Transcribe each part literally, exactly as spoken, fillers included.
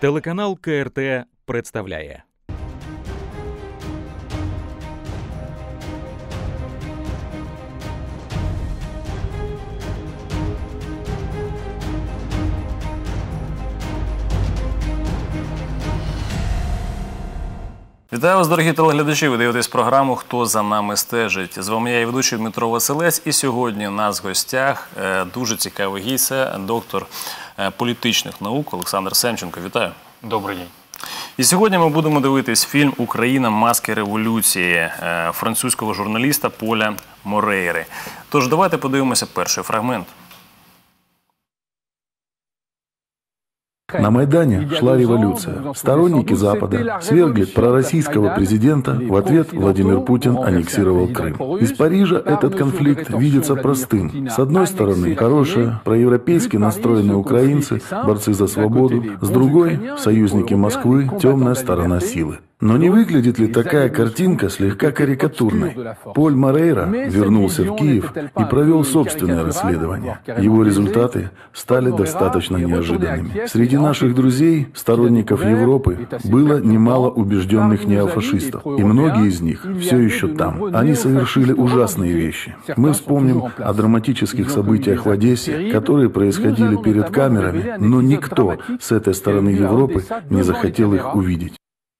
Телеканал Ка Ер Те представляє. Вітаю вас, дорогі телеглядачі. Ви дивитесь програму «Хто за нами стежить». З вами я і ведучий Дмитро Василець. І сьогодні у нас в гостях дуже цікавий гість – це доктор політичних наук Олександр Семченко. Вітаю. Добрий день. І сьогодні ми будемо дивитись фільм «Україна. Маски революції» французького журналіста Поля Морейри. Тож давайте подивимося перший фрагмент. На Майдане шла революция. Сторонники Запада свергли пророссийского президента, в ответ Владимир Путин аннексировал Крым. Из Парижа этот конфликт видится простым. С одной стороны, хорошие, проевропейски настроенные украинцы, борцы за свободу, с другой – союзники Москвы, темная сторона силы. Но не выглядит ли такая картинка слегка карикатурной? Поль Морейра вернулся в Киев и провел собственное расследование. Его результаты стали достаточно неожиданными. Среди наших друзей, сторонников Европы, было немало убежденных неофашистов, и многие из них все еще там. Они совершили ужасные вещи. Мы вспомним о драматических событиях в Одессе, которые происходили перед камерами, но никто с этой стороны Европы не захотел их увидеть.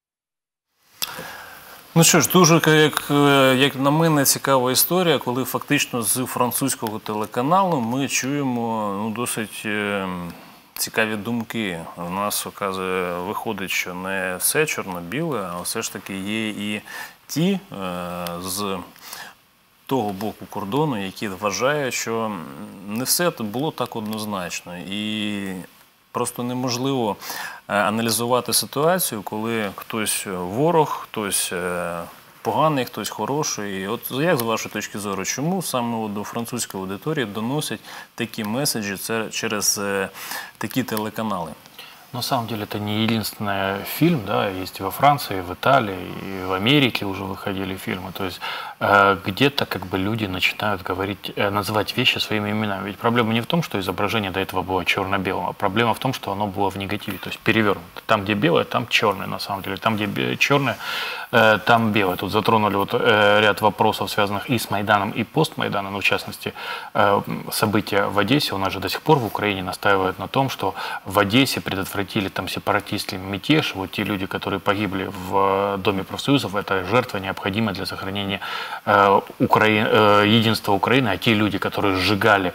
Ну що ж, дуже, як, як на мене, цікава історія, коли фактично з французького телеканалу ми чуємо ну, досить е, цікаві думки. У нас, оказує, виходить, що не все чорно-біле, а все ж таки є і ті е, з того боку кордону, які вважають, що не все було так однозначно. І просто неможливо аналізувати ситуацію, коли хтось ворог, хтось поганий, хтось хороший. І от як з вашої точки зору, чому саме до французької аудиторії доносять такі меседжі через такі телеканали? На самом деле это не единственный фильм, да, есть и во Франции, и в Италии, и в Америке уже выходили фильмы. То есть э, где-то как бы люди начинают говорить, э, называть вещи своими именами. Ведь проблема не в том, что изображение до этого было черно-белым, а проблема в том, что оно было в негативе, то есть перевернуто. Там, где белое, там черное на самом деле. Там, где черное, э, там белое. Тут затронули вот, э, ряд вопросов, связанных и с Майданом, и постмайданом. Ну, в частности, э, события в Одессе. У нас же до сих пор в Украине настаивают на том, что в Одессе предотвратили там сепаратистский мятеж, вот те люди, которые погибли в Доме профсоюзов, это жертва необходимая для сохранения э, Укра... э, единства Украины, а те люди, которые сжигали,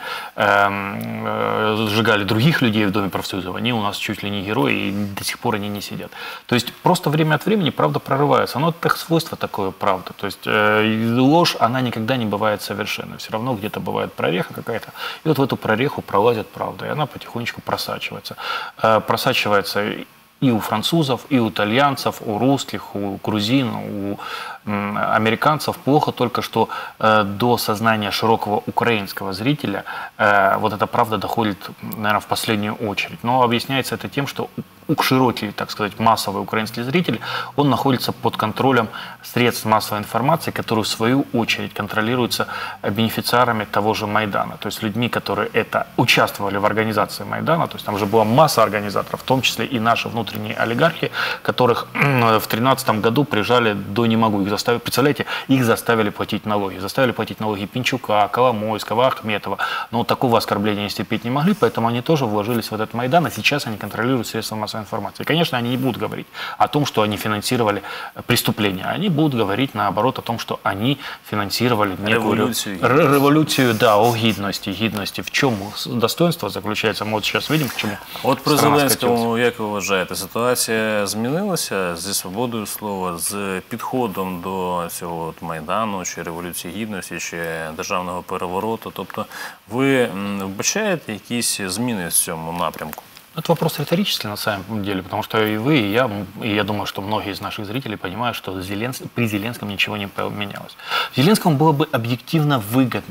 э, сжигали других людей в Доме профсоюзов, они у нас чуть ли не герои, и до сих пор они не сидят. То есть просто время от времени правда прорывается, оно так свойство такое, правда. То есть э, ложь, она никогда не бывает совершенной, все равно где-то бывает прореха какая-то, и вот в эту прореху пролазит правда, и она потихонечку просачивается. Э, просачивается и у французов, и у итальянцев, у русских, у грузин, у американцев. Плохо только, что э, до сознания широкого украинского зрителя э, вот эта правда доходит, наверное, в последнюю очередь. Но объясняется это тем, что широкий, так сказать, массовый украинский зритель, он находится под контролем средств массовой информации, которые в свою очередь контролируются бенефициарами того же Майдана. То есть людьми, которые это, участвовали в организации Майдана, то есть там же была масса организаторов, в том числе и наши внутренние олигархи, которых в две тысячи тринадцатом году прижали до не могу. Их заставили, представляете, их заставили платить налоги. Заставили платить налоги Пинчука, Коломойского, Ахметова. Но такого оскорбления они терпеть не могли, поэтому они тоже вложились в этот Майдан, и сейчас они контролируют средства массовой информации. И, конечно, они не будут говорить о том, что они финансировали преступления. Они будут говорить, наоборот, о том, что они финансировали некую революцию. Революцию, да, о гідності. Гідності. В чому достоинство заключається? Мы вот сейчас видим, к чему. От при Зеленському, як ви вважаєте, ситуація змінилася зі свободою слова, з підходом до цього от Майдану, чи Революції Гідності, чи державного перевороту? Тобто ви вбачаєте якісь зміни в цьому напрямку? Это вопрос риторический на самом деле, потому что и вы, и я, и я думаю, что многие из наших зрителей понимают, что Зеленск, при Зеленском ничего не поменялось. Зеленскому было бы объективно выгодно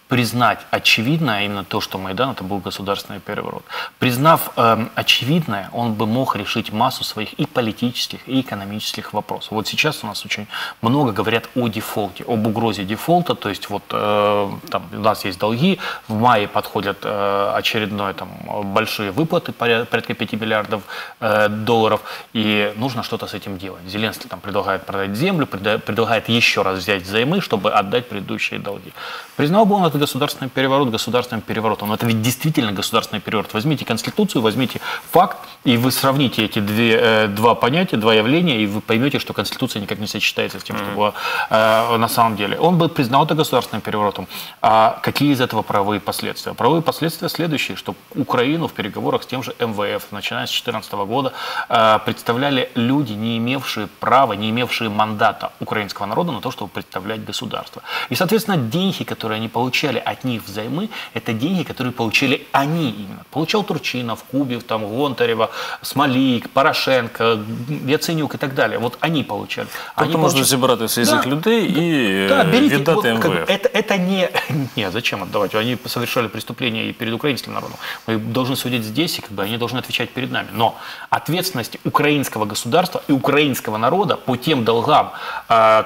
признать очевидное, именно то, что Майдан это был государственный переворот. Признав э, очевидное, он бы мог решить массу своих и политических, и экономических вопросов. Вот сейчас у нас очень много говорят о дефолте, об угрозе дефолта, то есть вот э, там, у нас есть долги, в мае подходят э, очередные там, большие выплаты, порядка пяти миллиардов э, долларов, и нужно что-то с этим делать. Зеленский там предлагает продать землю, предлагает еще раз взять взаймы, чтобы отдать предыдущие долги. Признал бы он это государственный переворот государственным переворотом. Но это ведь действительно государственный переворот. Возьмите Конституцию, возьмите факт, и вы сравните эти две, э, два понятия, два явления, и вы поймете, что Конституция никак не сочетается с тем, что было э, на самом деле. Он бы признал это государственным переворотом. А какие из этого правовые последствия? Правовые последствия следующие, что Украину в переговорах с тем же эм вэ эф, начиная с две тысячи четырнадцатого года, э, представляли люди, не имевшие права, не имевшие мандата украинского народа на то, чтобы представлять государство. И, соответственно, деньги, которые они получали от них взаймы, это деньги, которые получили они именно. Получал Турчинов, Кубев, там, Гонтарева, Смолик, Порошенко, Яценюк и так далее. Вот они получали. Тобто они можна получали... зібрати всіх да, цих людей да, і да, берите, віддати вот, эм вэ эф. как, это, это не... Нет, зачем отдавать? Они совершали преступления и перед украинским народом. Мы должны судить здесь, и как бы они должны отвечать перед нами. Но ответственность украинского государства и украинского народа по тем долгам, э,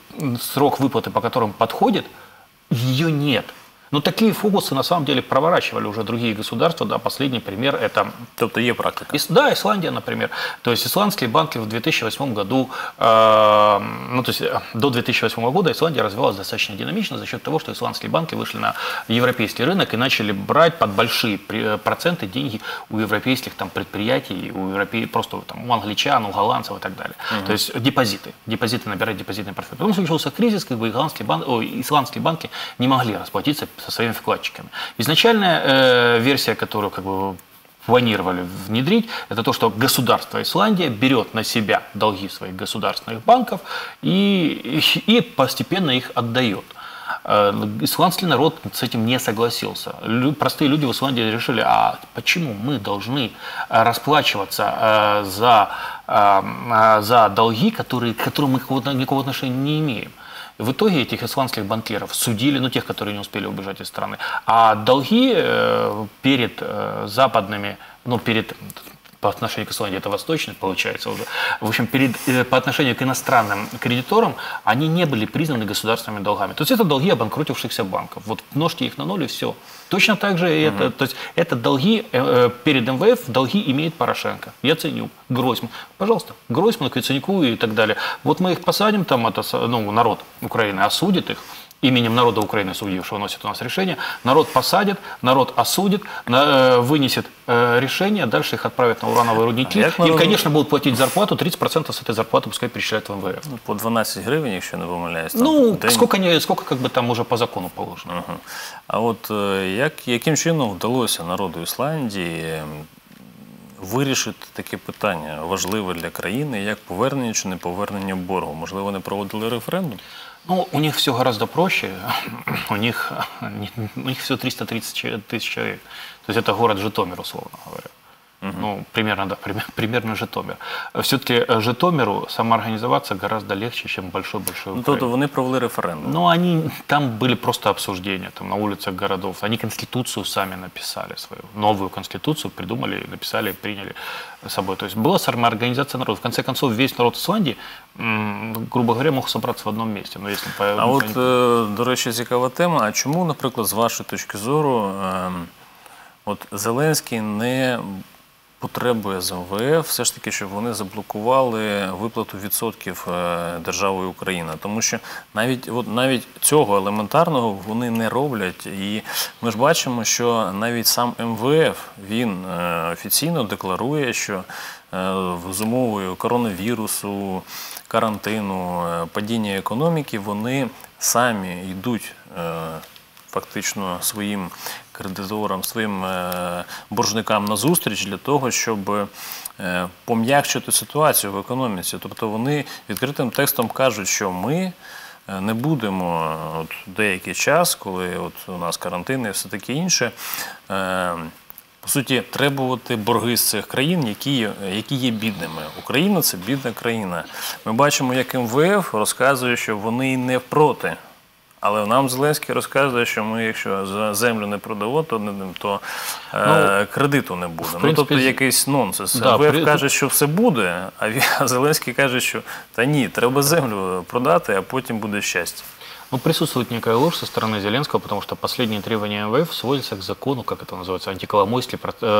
срок выплаты по которым подходит, ее нет. Но такие фокусы на самом деле проворачивали уже другие государства. Да, последний пример это... Тобто є практика. Ис, да, Исландия, например. То есть исландские банки в две тысячи восьмом году, э, ну то есть до две тысячи восьмого года Исландия развивалась достаточно динамично за счет того, что исландские банки вышли на европейский рынок и начали брать под большие проценты деньги у европейских там, предприятий, у европей, просто там, у англичан, у голландцев и так далее. Угу. То есть депозиты, депозиты набирать депозитный портфель. Потом случился кризис, как бы голландские банки, ой, исландские банки не могли расплатиться со своими вкладчиками. Изначальная э, версия, которую как бы планировали внедрить, это то, что государство Исландия берет на себя долги своих государственных банков и, и, и постепенно их отдает. Исландский народ с этим не согласился. Простые люди в Исландии решили, а почему мы должны расплачиваться за, за долги, которые, к которым мы никакого отношения не имеем? В итоге этих исландских банкиров судили, ну тех, которые не успели убежать из страны. А долги э, перед э, западными, ну перед, по отношению к Исландии, это восточный получается уже, в общем, перед, э, по отношению к иностранным кредиторам, они не были признаны государственными долгами. То есть это долги обанкротившихся банков. Вот множьте их на ноль и все. Точно так же и это, то есть это долги, э, перед эм вэ эф долги имеет Порошенко, Яценюк, Гройсман. Пожалуйста, Гройсману, Яценюку и так далее. Вот мы их посадим, там это, ну, народ Украины осудит их, именем народа Украины, судившего, носит у нас решение. Народ посадит, народ осудит, на, вынесет э, решение, дальше их отправят на урановые рудники. А им, конечно, будут платить зарплату, тридцать процентов с этой зарплаты пускай перечисляют в эм вэ эф. По дванадцять гривень, якщо не помиляюсь. Ну, день... сколько, не, сколько как бы там уже по закону положено. Угу. А от як, яким чином вдалося народу Ісландії вирішити таке питання важливе для країни, як повернення чи не повернення боргу? Можливо, вони проводили референдум? Ну, у них все гораздо проще. У них, у них всего триста тридцать тысяч человек. То есть это город Житомир, условно говоря. Угу. Ну, примерно, да, примерно Житомир. Все-таки Житомиру самоорганизоваться гораздо легче, чем большой-большой Украине. Ну, то вони провели референдум. Ну, они, там были просто обсуждения там, на улицах городов. Они конституцию сами написали свою. Новую конституцию придумали, написали, приняли с собой. То есть была самоорганизация народа. В конце концов, весь народ Исландии, грубо говоря, мог собраться в одном месте. Но если... А от, до речі, цікава тема. А чому, наприклад, з вашої точки зору, от Зеленський не потребує з ем вэ еф все ж таки, щоб вони заблокували виплату відсотків державою Україна. Тому що навіть, от, навіть цього елементарного вони не роблять. І ми ж бачимо, що навіть сам ем вэ еф, він офіційно декларує, що з умовою коронавірусу, карантину, падіння економіки, вони самі йдуть фактично своїм кредиторам, своїм боржникам на зустріч для того, щоб пом'якшити ситуацію в економіці. Тобто вони відкритим текстом кажуть, що ми не будемо от деякий час, коли от у нас карантин і все таке інше, по суті, требувати борги з цих країн, які, які є бідними. Україна – це бідна країна. Ми бачимо, як ем вэ еф розказує, що вони не проти Але нам Зеленський розказує, що ми, якщо за землю не продамо, то, то е, ну, кредиту не буде. Принципі, ну, тобто якийсь нонсенс. Да, ВФ при... каже, що все буде, а Зеленський каже, що та ні, треба землю продати, а потім буде щастя. Ну, присутствует некая ложь со стороны Зеленского, потому что последние требования эм вэ эф сводятся к закону, как это называется, антиколомойский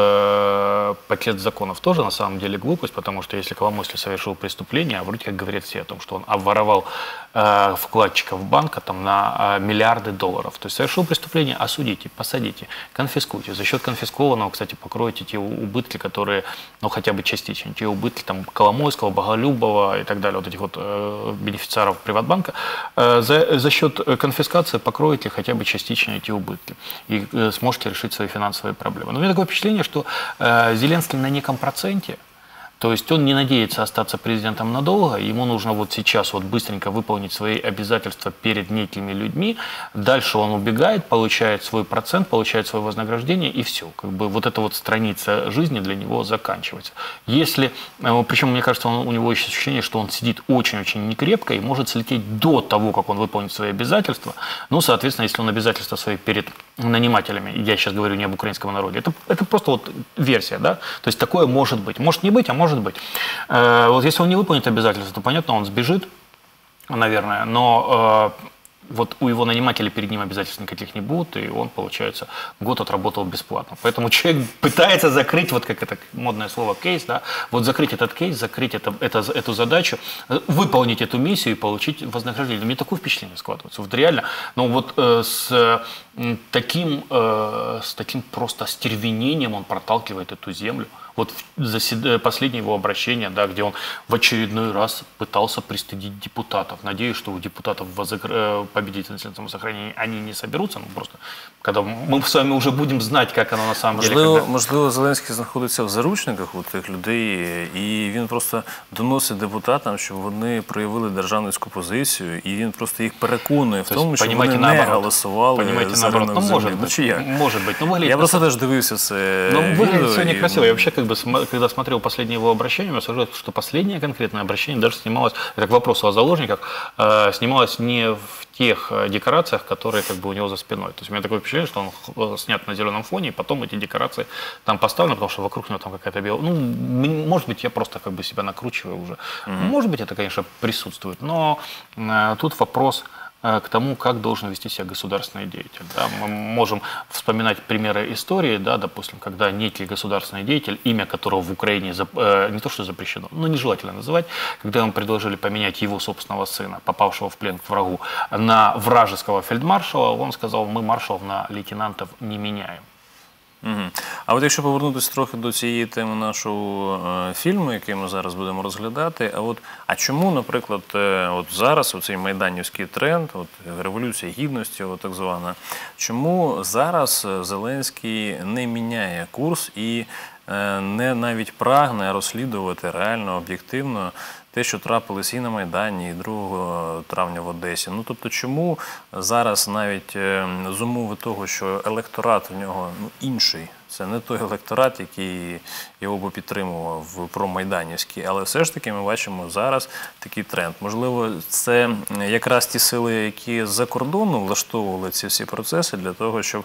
э, пакет законов. Тоже на самом деле глупость, потому что если Коломойский совершил преступление, а вроде как говорят все о том, что он обворовал э, вкладчиков банка там, на э, миллиарды долларов. То есть совершил преступление, осудите, посадите, конфискуйте. За счет конфискованного, кстати, покроете те убытки, которые, ну, хотя бы частично, те убытки там, Коломойского, Боголюбова и так далее, вот этих вот э, бенефициаров Приватбанка. Э, за, за счет конфискации покроете хотя бы частично эти убытки и э, сможете решить свои финансовые проблемы. Но у меня такое впечатление, что э, Зеленский на неком проценте, то есть он не надеется остаться президентом надолго, ему нужно вот сейчас вот быстренько выполнить свои обязательства перед некими людьми, дальше он убегает, получает свой процент, получает свое вознаграждение и все. Как бы вот эта вот страница жизни для него заканчивается. Если, причем мне кажется, он, у него есть ощущение, что он сидит очень-очень некрепко и может слететь до того, как он выполнит свои обязательства. Ну, соответственно, если он обязательства свои перед нанимателями, я сейчас говорю не об украинском народе, это, это просто вот версия, да, то есть такое может быть. Может не быть, а может Может быть. Вот если он не выполнит обязательства, то понятно, он сбежит, наверное, но вот у его нанимателей перед ним обязательств никаких не будет, и он, получается, год отработал бесплатно. Поэтому человек пытается закрыть, вот как это модное слово, кейс, да, вот закрыть этот кейс, закрыть это, это, эту задачу, выполнить эту миссию и получить вознаграждение. Мне такое впечатление складывается. Вот реально, ну вот э, с, э, таким, э, с таким просто стервенением он проталкивает эту землю. Вот засед... последнее его обращение, да, где он в очередной раз пытался пристыдить депутатов. Надеюсь, что у депутатов возогр... победительного самосохранения они не соберутся. Ну, просто, когда мы с вами уже будем знать, как оно на самом можливо, деле. Когда... Можливо, Зеленський знаходиться в заручниках у тих людей, і він просто доносить депутатам, щоб вони проявили державницьку позицію, і він просто їх переконує в тому, що вони не голосували за ринок ну, землі. Ну, чи як? Может быть. Ну, я просто теж дивився це ну, відео. Выглядит все некрасиво. Я вообще, как бы, когда смотрел последнее его обращение, я скажу, что последнее конкретное обращение даже снималось, это к вопросу о заложниках, э, снималось не в тех декорациях, которые как бы у него за спиной. То есть у меня такое впечатление, что он снят на зеленом фоне, и потом эти декорации там поставлены, потому что вокруг него там какая-то белая... Ну, может быть, я просто как бы себя накручиваю уже. Mm-hmm. Может быть, это, конечно, присутствует, но э, тут вопрос к тому, как должен вести себя государственный деятель. Да, мы можем вспоминать примеры истории, да, допустим, когда некий государственный деятель, имя которого в Украине э, не то что запрещено, но нежелательно называть, когда ему предложили поменять его собственного сына, попавшего в плен к врагу, на вражеского фельдмаршала, он сказал, мы маршалов на лейтенантов не меняем. Угу. А от якщо повернутися трохи до цієї теми нашого е, фільму, який ми зараз будемо розглядати, а от а чому, наприклад, е, от зараз оцей майданівський тренд, от революція гідності, от так звана, чому зараз Зеленський не міняє курс і е, не навіть прагне розслідувати реально, об'єктивно те, що трапилось і на Майдані, і другого травня в Одесі. Ну, тобто, чому зараз навіть з умови того, що електорат в нього ну, інший, це не той електорат, який його би підтримував в промайданівській, але все ж таки ми бачимо зараз такий тренд. Можливо, це якраз ті сили, які з-за кордону влаштовували ці всі процеси для того, щоб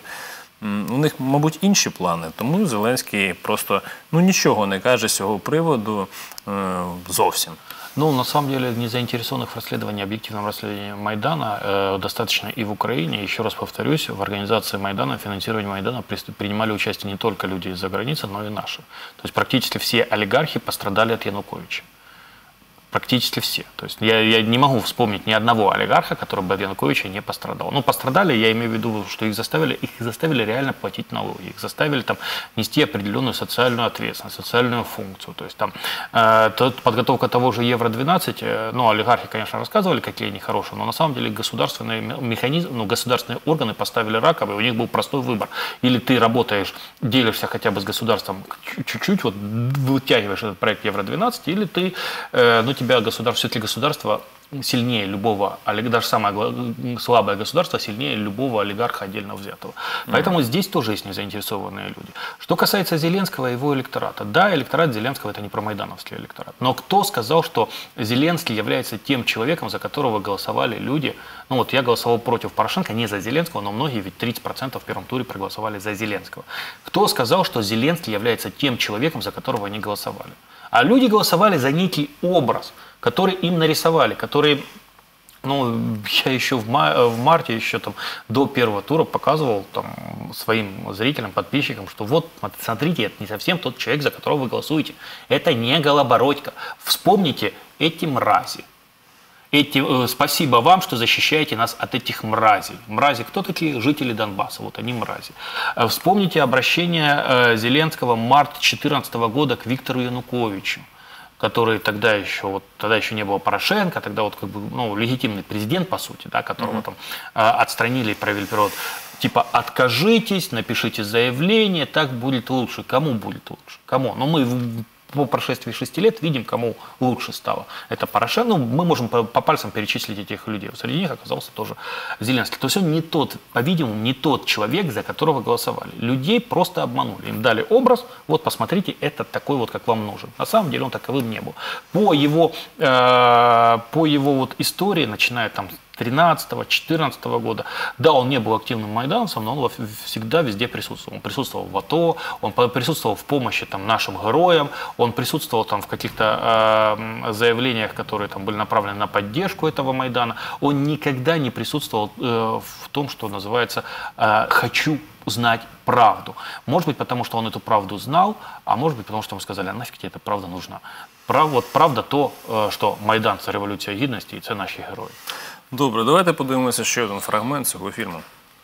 у них, мабуть, інші плани, тому Зеленський просто ну, нічого не каже з цього приводу е, зовсім. Ну, на самом деле, незаинтересованных в расследовании, объективном расследовании Майдана э, достаточно и в Украине. Еще раз повторюсь, в организации Майдана, финансировании Майдана принимали участие не только люди из-за границы, но и наши. То есть практически все олигархи пострадали от Януковича. Практически все. То есть я, я не могу вспомнить ни одного олигарха, который бы от Януковича не пострадал. Ну, пострадали, я имею в виду, что их заставили, их заставили реально платить налоги, их заставили там нести определенную социальную ответственность, социальную функцию. То есть там э, тот, подготовка того же Евро двенадцать, э, ну, олигархи, конечно, рассказывали, какие они хорошие, но на самом деле государственные механизмы, ну, государственные органы поставили раковые, у них был простой выбор. Или ты работаешь, делишься хотя бы с государством чуть-чуть, вот вытягиваешь этот проект Евро двенадцать, или ты, э, ну, тебя государство, все-таки государство сильнее любого, даже самое слабое государство сильнее любого олигарха отдельно взятого. Поэтому mm-hmm. здесь тоже есть незаинтересованные люди. Что касается Зеленского и его электората. Да, электорат Зеленского – это не промайдановский электорат. Но кто сказал, что Зеленский является тем человеком, за которого голосовали люди? Ну вот я голосовал против Порошенко, не за Зеленского, но многие, ведь тридцать процентов в первом туре проголосовали за Зеленского. Кто сказал, что Зеленский является тем человеком, за которого они голосовали? А люди голосовали за некий образ, который им нарисовали, который, ну, я еще в, ма- в марте, еще там до первого тура показывал там своим зрителям, подписчикам, что вот, смотрите, это не совсем тот человек, за которого вы голосуете. Это не Голобородько. Вспомните эти мрази. Эти, э, спасибо вам, что защищаете нас от этих мразей. Мрази, кто такие? Жители Донбасса, вот они мрази. Э, вспомните обращение э, Зеленского марта две тысячи четырнадцатого года к Виктору Януковичу, который тогда еще, вот, тогда еще не было Порошенко, тогда вот как бы, ну, легитимный президент, по сути, да, которого mm-hmm. там э, отстранили и провели перевод. Типа, откажитесь, напишите заявление, так будет лучше. Кому будет лучше? Кому? Ну, мы по прошествии шести лет видим, кому лучше стало. Это Порошенко. Ну, мы можем по, по пальцам перечислить этих людей. Среди них оказался тоже Зеленский. То есть он не тот, по-видимому, не тот человек, за которого голосовали. Людей просто обманули. Им дали образ, вот посмотрите, это такой вот, как вам нужен. На самом деле он таковым не был. По его, э, по его вот истории, начиная там тринадцатого-четырнадцатого года. Да, он не был активным майдановцем, но он всегда везде присутствовал. Он присутствовал в АТО, он присутствовал в помощи там, нашим героям, он присутствовал там, в каких-то э, заявлениях, которые там, были направлены на поддержку этого Майдана. Он никогда не присутствовал э, в том, что называется э, «хочу знать правду». Может быть, потому что он эту правду знал, а может быть, потому что ему сказали, а нафиг тебе эта правда нужна. Прав, вот правда то, э, что Майдан – це революція гідності і це наші герої. Добре, давайте подивимося ще один фрагмент цього фільму.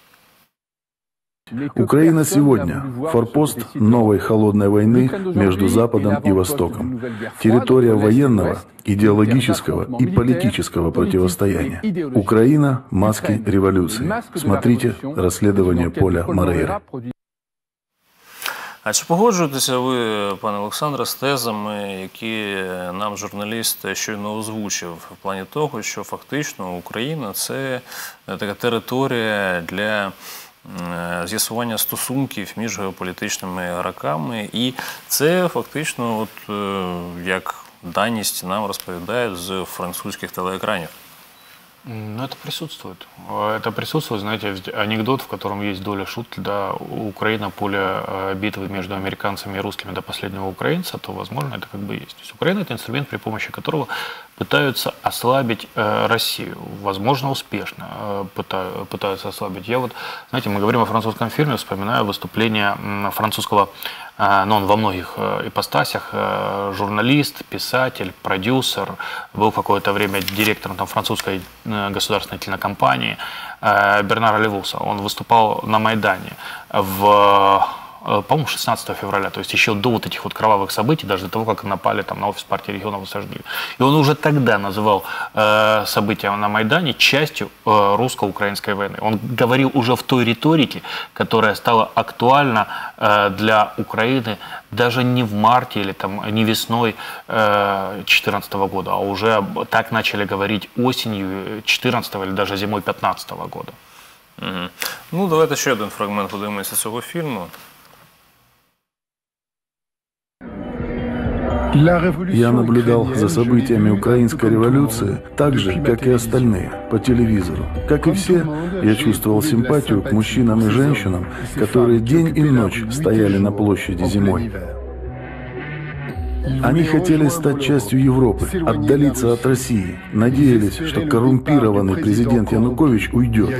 Украина сегодня – форпост новой холодной войны между Западом и Востоком. Территория военного, идеологического и политического противостояния. Украина – маски революции. Смотрите расследование Поля Морейра. А чи погоджуєтеся ви, пане Олександре, з тезами, які нам журналіст щойно озвучив, в плані того, що фактично Україна – це така територія для з'ясування стосунків між геополітичними ігроками, і це фактично, от, як даність нам розповідають з французьких телеекранів? Ну, это присутствует. Это присутствует, знаете, анекдот, в котором есть доля шутки, да, Украина – поле битвы между американцами и русскими до последнего украинца, то, возможно, это как бы есть. То есть Украина – это инструмент, при помощи которого пытаются ослабить э, Россию. Возможно, успешно э, пытаются, пытаются ослабить. Я вот, знаете, мы говорим о французском фильме, вспоминаю выступление французского, э, ну, он во многих э, ипостасях, э, журналист, писатель, продюсер, был какое-то время директором там, французской э, государственной кинокомпании э, Бернара Левуса. Он выступал на Майдане в... по-моему, шестнадцатого февраля, то есть еще до вот этих вот кровавых событий, даже до того, как напали там на офис партии регионов и сожгли. И он уже тогда называл э, события на Майдане частью э, русско-украинской войны. Он говорил уже в той риторике, которая стала актуальна э, для Украины даже не в марте или там, не весной две тысячи четырнадцатого года, а уже так начали говорить осенью две тысячи четырнадцатого или даже зимой две тысячи пятнадцатого года. Угу. Ну, давайте ще один фрагмент подивимося цього фільму. Я наблюдал за событиями украинской революции так же, как и остальные, по телевизору. Как и все, я чувствовал симпатию к мужчинам и женщинам, которые день и ночь стояли на площади зимой. Они хотели стать частью Европы, отдалиться от России, надеялись, что коррумпированный президент Янукович уйдет.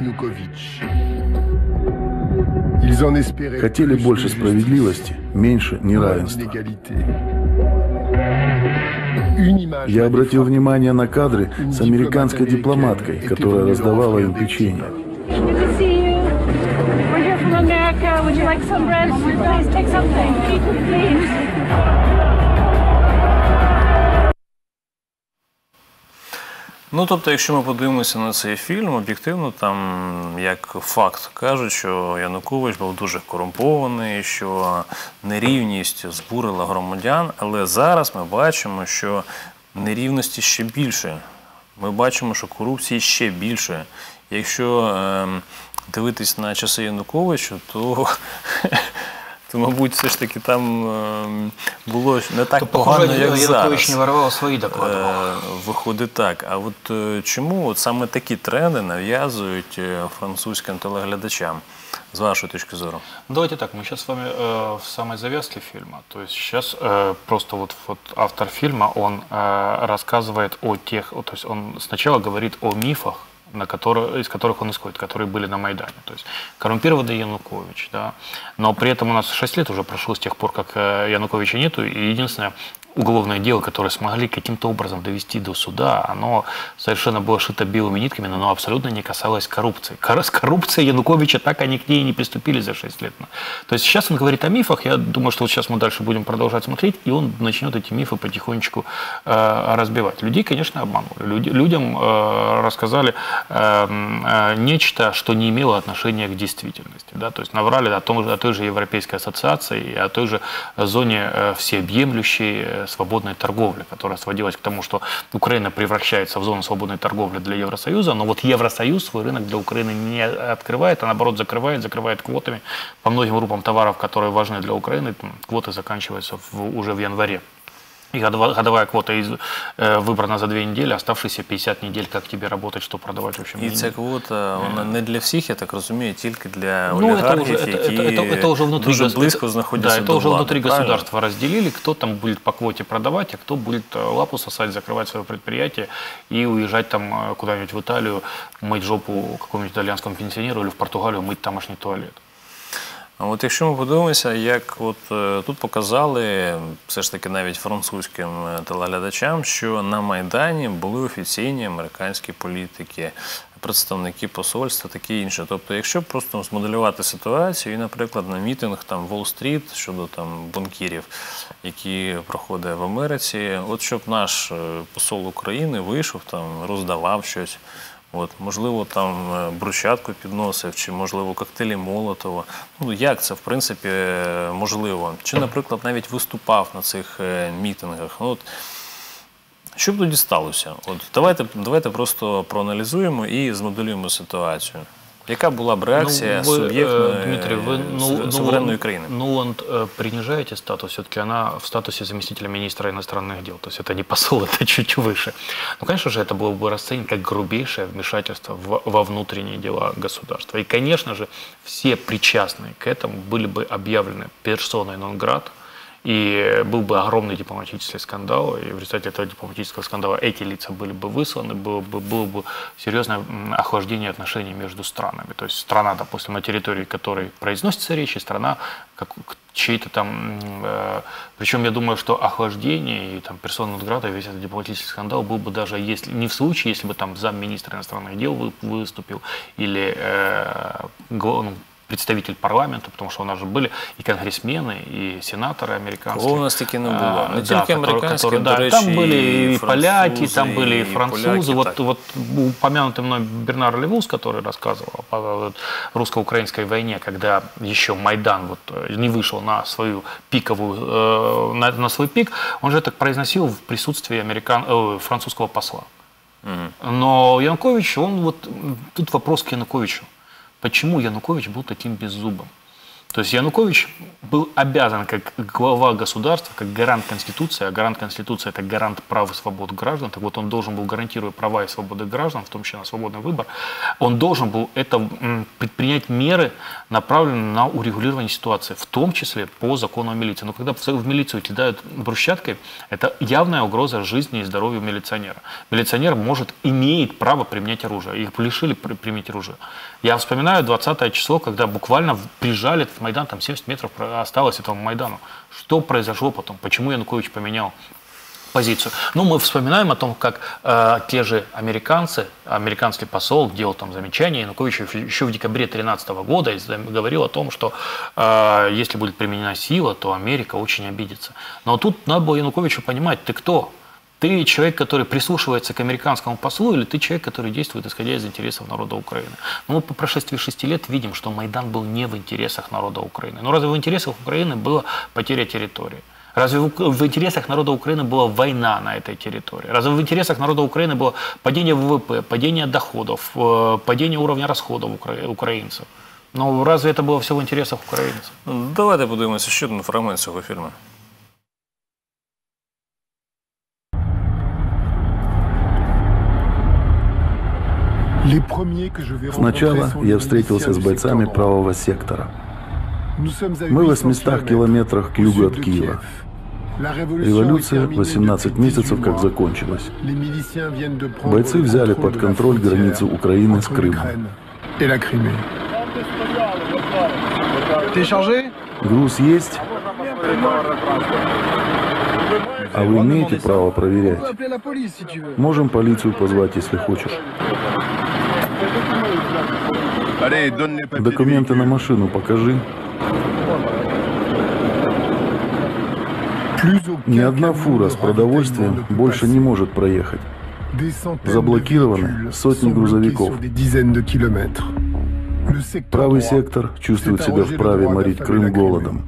Хотели больше справедливости, меньше неравенства. Я обратил внимание на кадры с американской дипломаткой, которая раздавала им печенье. Ну, тобто, якщо ми подивимося на цей фільм, об'єктивно, там, як факт, кажуть, що Янукович був дуже корумпований, що нерівність збурила громадян, але зараз ми бачимо, що нерівності ще більше. Ми бачимо, що корупції ще більше. Якщо е, дивитись на часи Януковича, то, то, мабуть, все ж таки там е, було не так то, погано, похоже, як зараз. Янукович не воровав свої доклади. Е, виходить так. А от е, чому от саме такі тренди нав'язують французьким телеглядачам? С вашей точки зрения? Давайте так, мы сейчас с вами э, в самой завязке фильма. То есть сейчас э, просто вот, вот автор фильма, он э, рассказывает о тех, то есть он сначала говорит о мифах, на которые, из которых он исходит, которые были на Майдане. То есть коррумпированный Янукович, да. Но при этом у нас шесть лет уже прошло с тех пор, как Януковича нету, и единственное уголовное дело, которое смогли каким-то образом довести до суда, оно совершенно было шито белыми нитками, но оно абсолютно не касалось коррупции. С коррупцией Януковича так они к ней не приступили за шесть лет. То есть сейчас он говорит о мифах, я думаю, что вот сейчас мы дальше будем продолжать смотреть, и он начнет эти мифы потихонечку э, разбивать. Людей, конечно, обманули. Люди, людям э, рассказали э, э, нечто, что не имело отношения к действительности. Да? То есть наврали о, том, о той же Европейской ассоциации, о той же зоне э, всеобъемлющей свободной торговли, которая сводилась к тому, что Украина превращается в зону свободной торговли для Евросоюза, но вот Евросоюз свой рынок для Украины не открывает, а наоборот закрывает, закрывает квотами по многим группам товаров, которые важны для Украины. Квоты заканчиваются в, уже в январе. И годовая квота из, э, выбрана за две недели, оставшиеся п'ятдесят недель, как тебе работать, что продавать, в общем. І ця квота, вона не для всіх, я так розумію, тільки для ну, олігархів, это уже, які это, это, это уже внутри, дуже близько знаходяться да, до это уже влади, внутри правильно? государства разделили, кто там будет по квоте продавать, а кто будет лапу сосать, закрывать свое предприятие и уезжать там куда-нибудь в Италию, мыть жопу какому-нибудь итальянскому пенсионеру или в Португалию мыть тамошний туалет. А от якщо ми подивимося, як от е, тут показали, все ж таки навіть французьким телеглядачам, що на Майдані були офіційні американські політики, представники посольства, таке інше. Тобто, якщо просто змоделювати ситуацію, і, наприклад, на мітинг там Уолл-стріт щодо там банкірів, які проходять в Америці, от щоб наш посол України вийшов, там роздавав щось. От, можливо, там брусчатку підносив, чи, можливо, коктейлі Молотова. Ну, як це, в принципі, можливо? Чи, наприклад, навіть виступав на цих мітингах? Ну, от, що б тоді сталося? От, давайте, давайте просто проаналізуємо і змоделюємо ситуацію. Яка була б реакція ну, суб'єктної, Дмитрий, вы, ну, суверенної ну, країни? Нуланд э, принижаете статус, все-таки она в статусе заместителя министра иностранных дел, то есть это не посол, это чуть выше. Ну, конечно же, это было бы расценено как грубейшее вмешательство в, во внутренние дела государства. И, конечно же, все причастные к этому были бы объявлены персоной нон-грата, и был бы огромный дипломатический скандал, и в результате этого дипломатического скандала эти лица были бы высланы, было бы, было бы серьезное охлаждение отношений между странами. То есть страна, допустим, на территории которой произносится речь, и страна как, чей-то там... Э, причем я думаю, что охлаждение и там персона нон-грата, весь этот дипломатический скандал был бы даже если, не в случае, если бы там замминистра иностранных дел выступил, или э, ну, представитель парламента, потому что у нас же были и конгрессмены, и сенаторы американские. Кого у нас таки не было? Не да, только американские, которые, да, там были и, и поляки, там были и французы. И вот, вот упомянутый мной Бернар Левус, который рассказывал о русско-украинской войне, когда еще Майдан вот не вышел на свою пиковую, на, на свой пик, он же так произносил в присутствии американ, э, французского посла. Угу. Но Янукович, он вот, тут вопрос к Януковичу. Почему Янукович был таким беззубым? То есть Янукович был обязан, как глава государства, как гарант Конституции, а гарант Конституции – это гарант прав и свобод граждан, так вот он должен был, гарантируя права и свободы граждан, в том числе на свободный выбор, он должен был это предпринять меры, направленные на урегулирование ситуации, в том числе по закону о милиции. Но когда в милицию кидают брусчаткой, это явная угроза жизни и здоровью милиционера. Милиционер может, имеет право применять оружие, их лишили применить оружие. Я вспоминаю двадцатое число, когда буквально прижали этот Майдан, там семьдесят метров осталось этому Майдану. Что произошло потом? Почему Янукович поменял позицию? Ну, мы вспоминаем о том, как э, те же американцы, американский посол делал там замечания Януковичу еще в декабре две тысячи тринадцатого года и говорил о том, что э, если будет применена сила, то Америка очень обидится. Но тут надо было Януковичу понимать, ты кто? Ты человек, который прислушивается к американскому послу, или ты человек, который действует, исходя из интересов народа Украины? Но мы по прошествии шести лет видим, что Майдан был не в интересах народа Украины. Но разве в интересах Украины была потеря территории? Разве в, в интересах народа Украины была война на этой территории? Разве в интересах народа Украины было падение ВВП, падение доходов, падение уровня расходов укра... украинцев? Но разве это было все в интересах украинцев? Давайте подивимося ще один фрагмент цього фільму. Сначала я встретился с бойцами правого сектора. Мы в восьмистах километрах к югу от Киева. Революция восемнадцать месяцев как закончилась. Бойцы взяли под контроль границу Украины с Крымом. Груз есть? А вы имеете право проверять? Можем полицию позвать, если хочешь. Документы на машину покажи. Ни одна фура с продовольствием больше не может проехать. Заблокированы сотни грузовиков. Правый сектор чувствует себя вправе морить Крым голодом.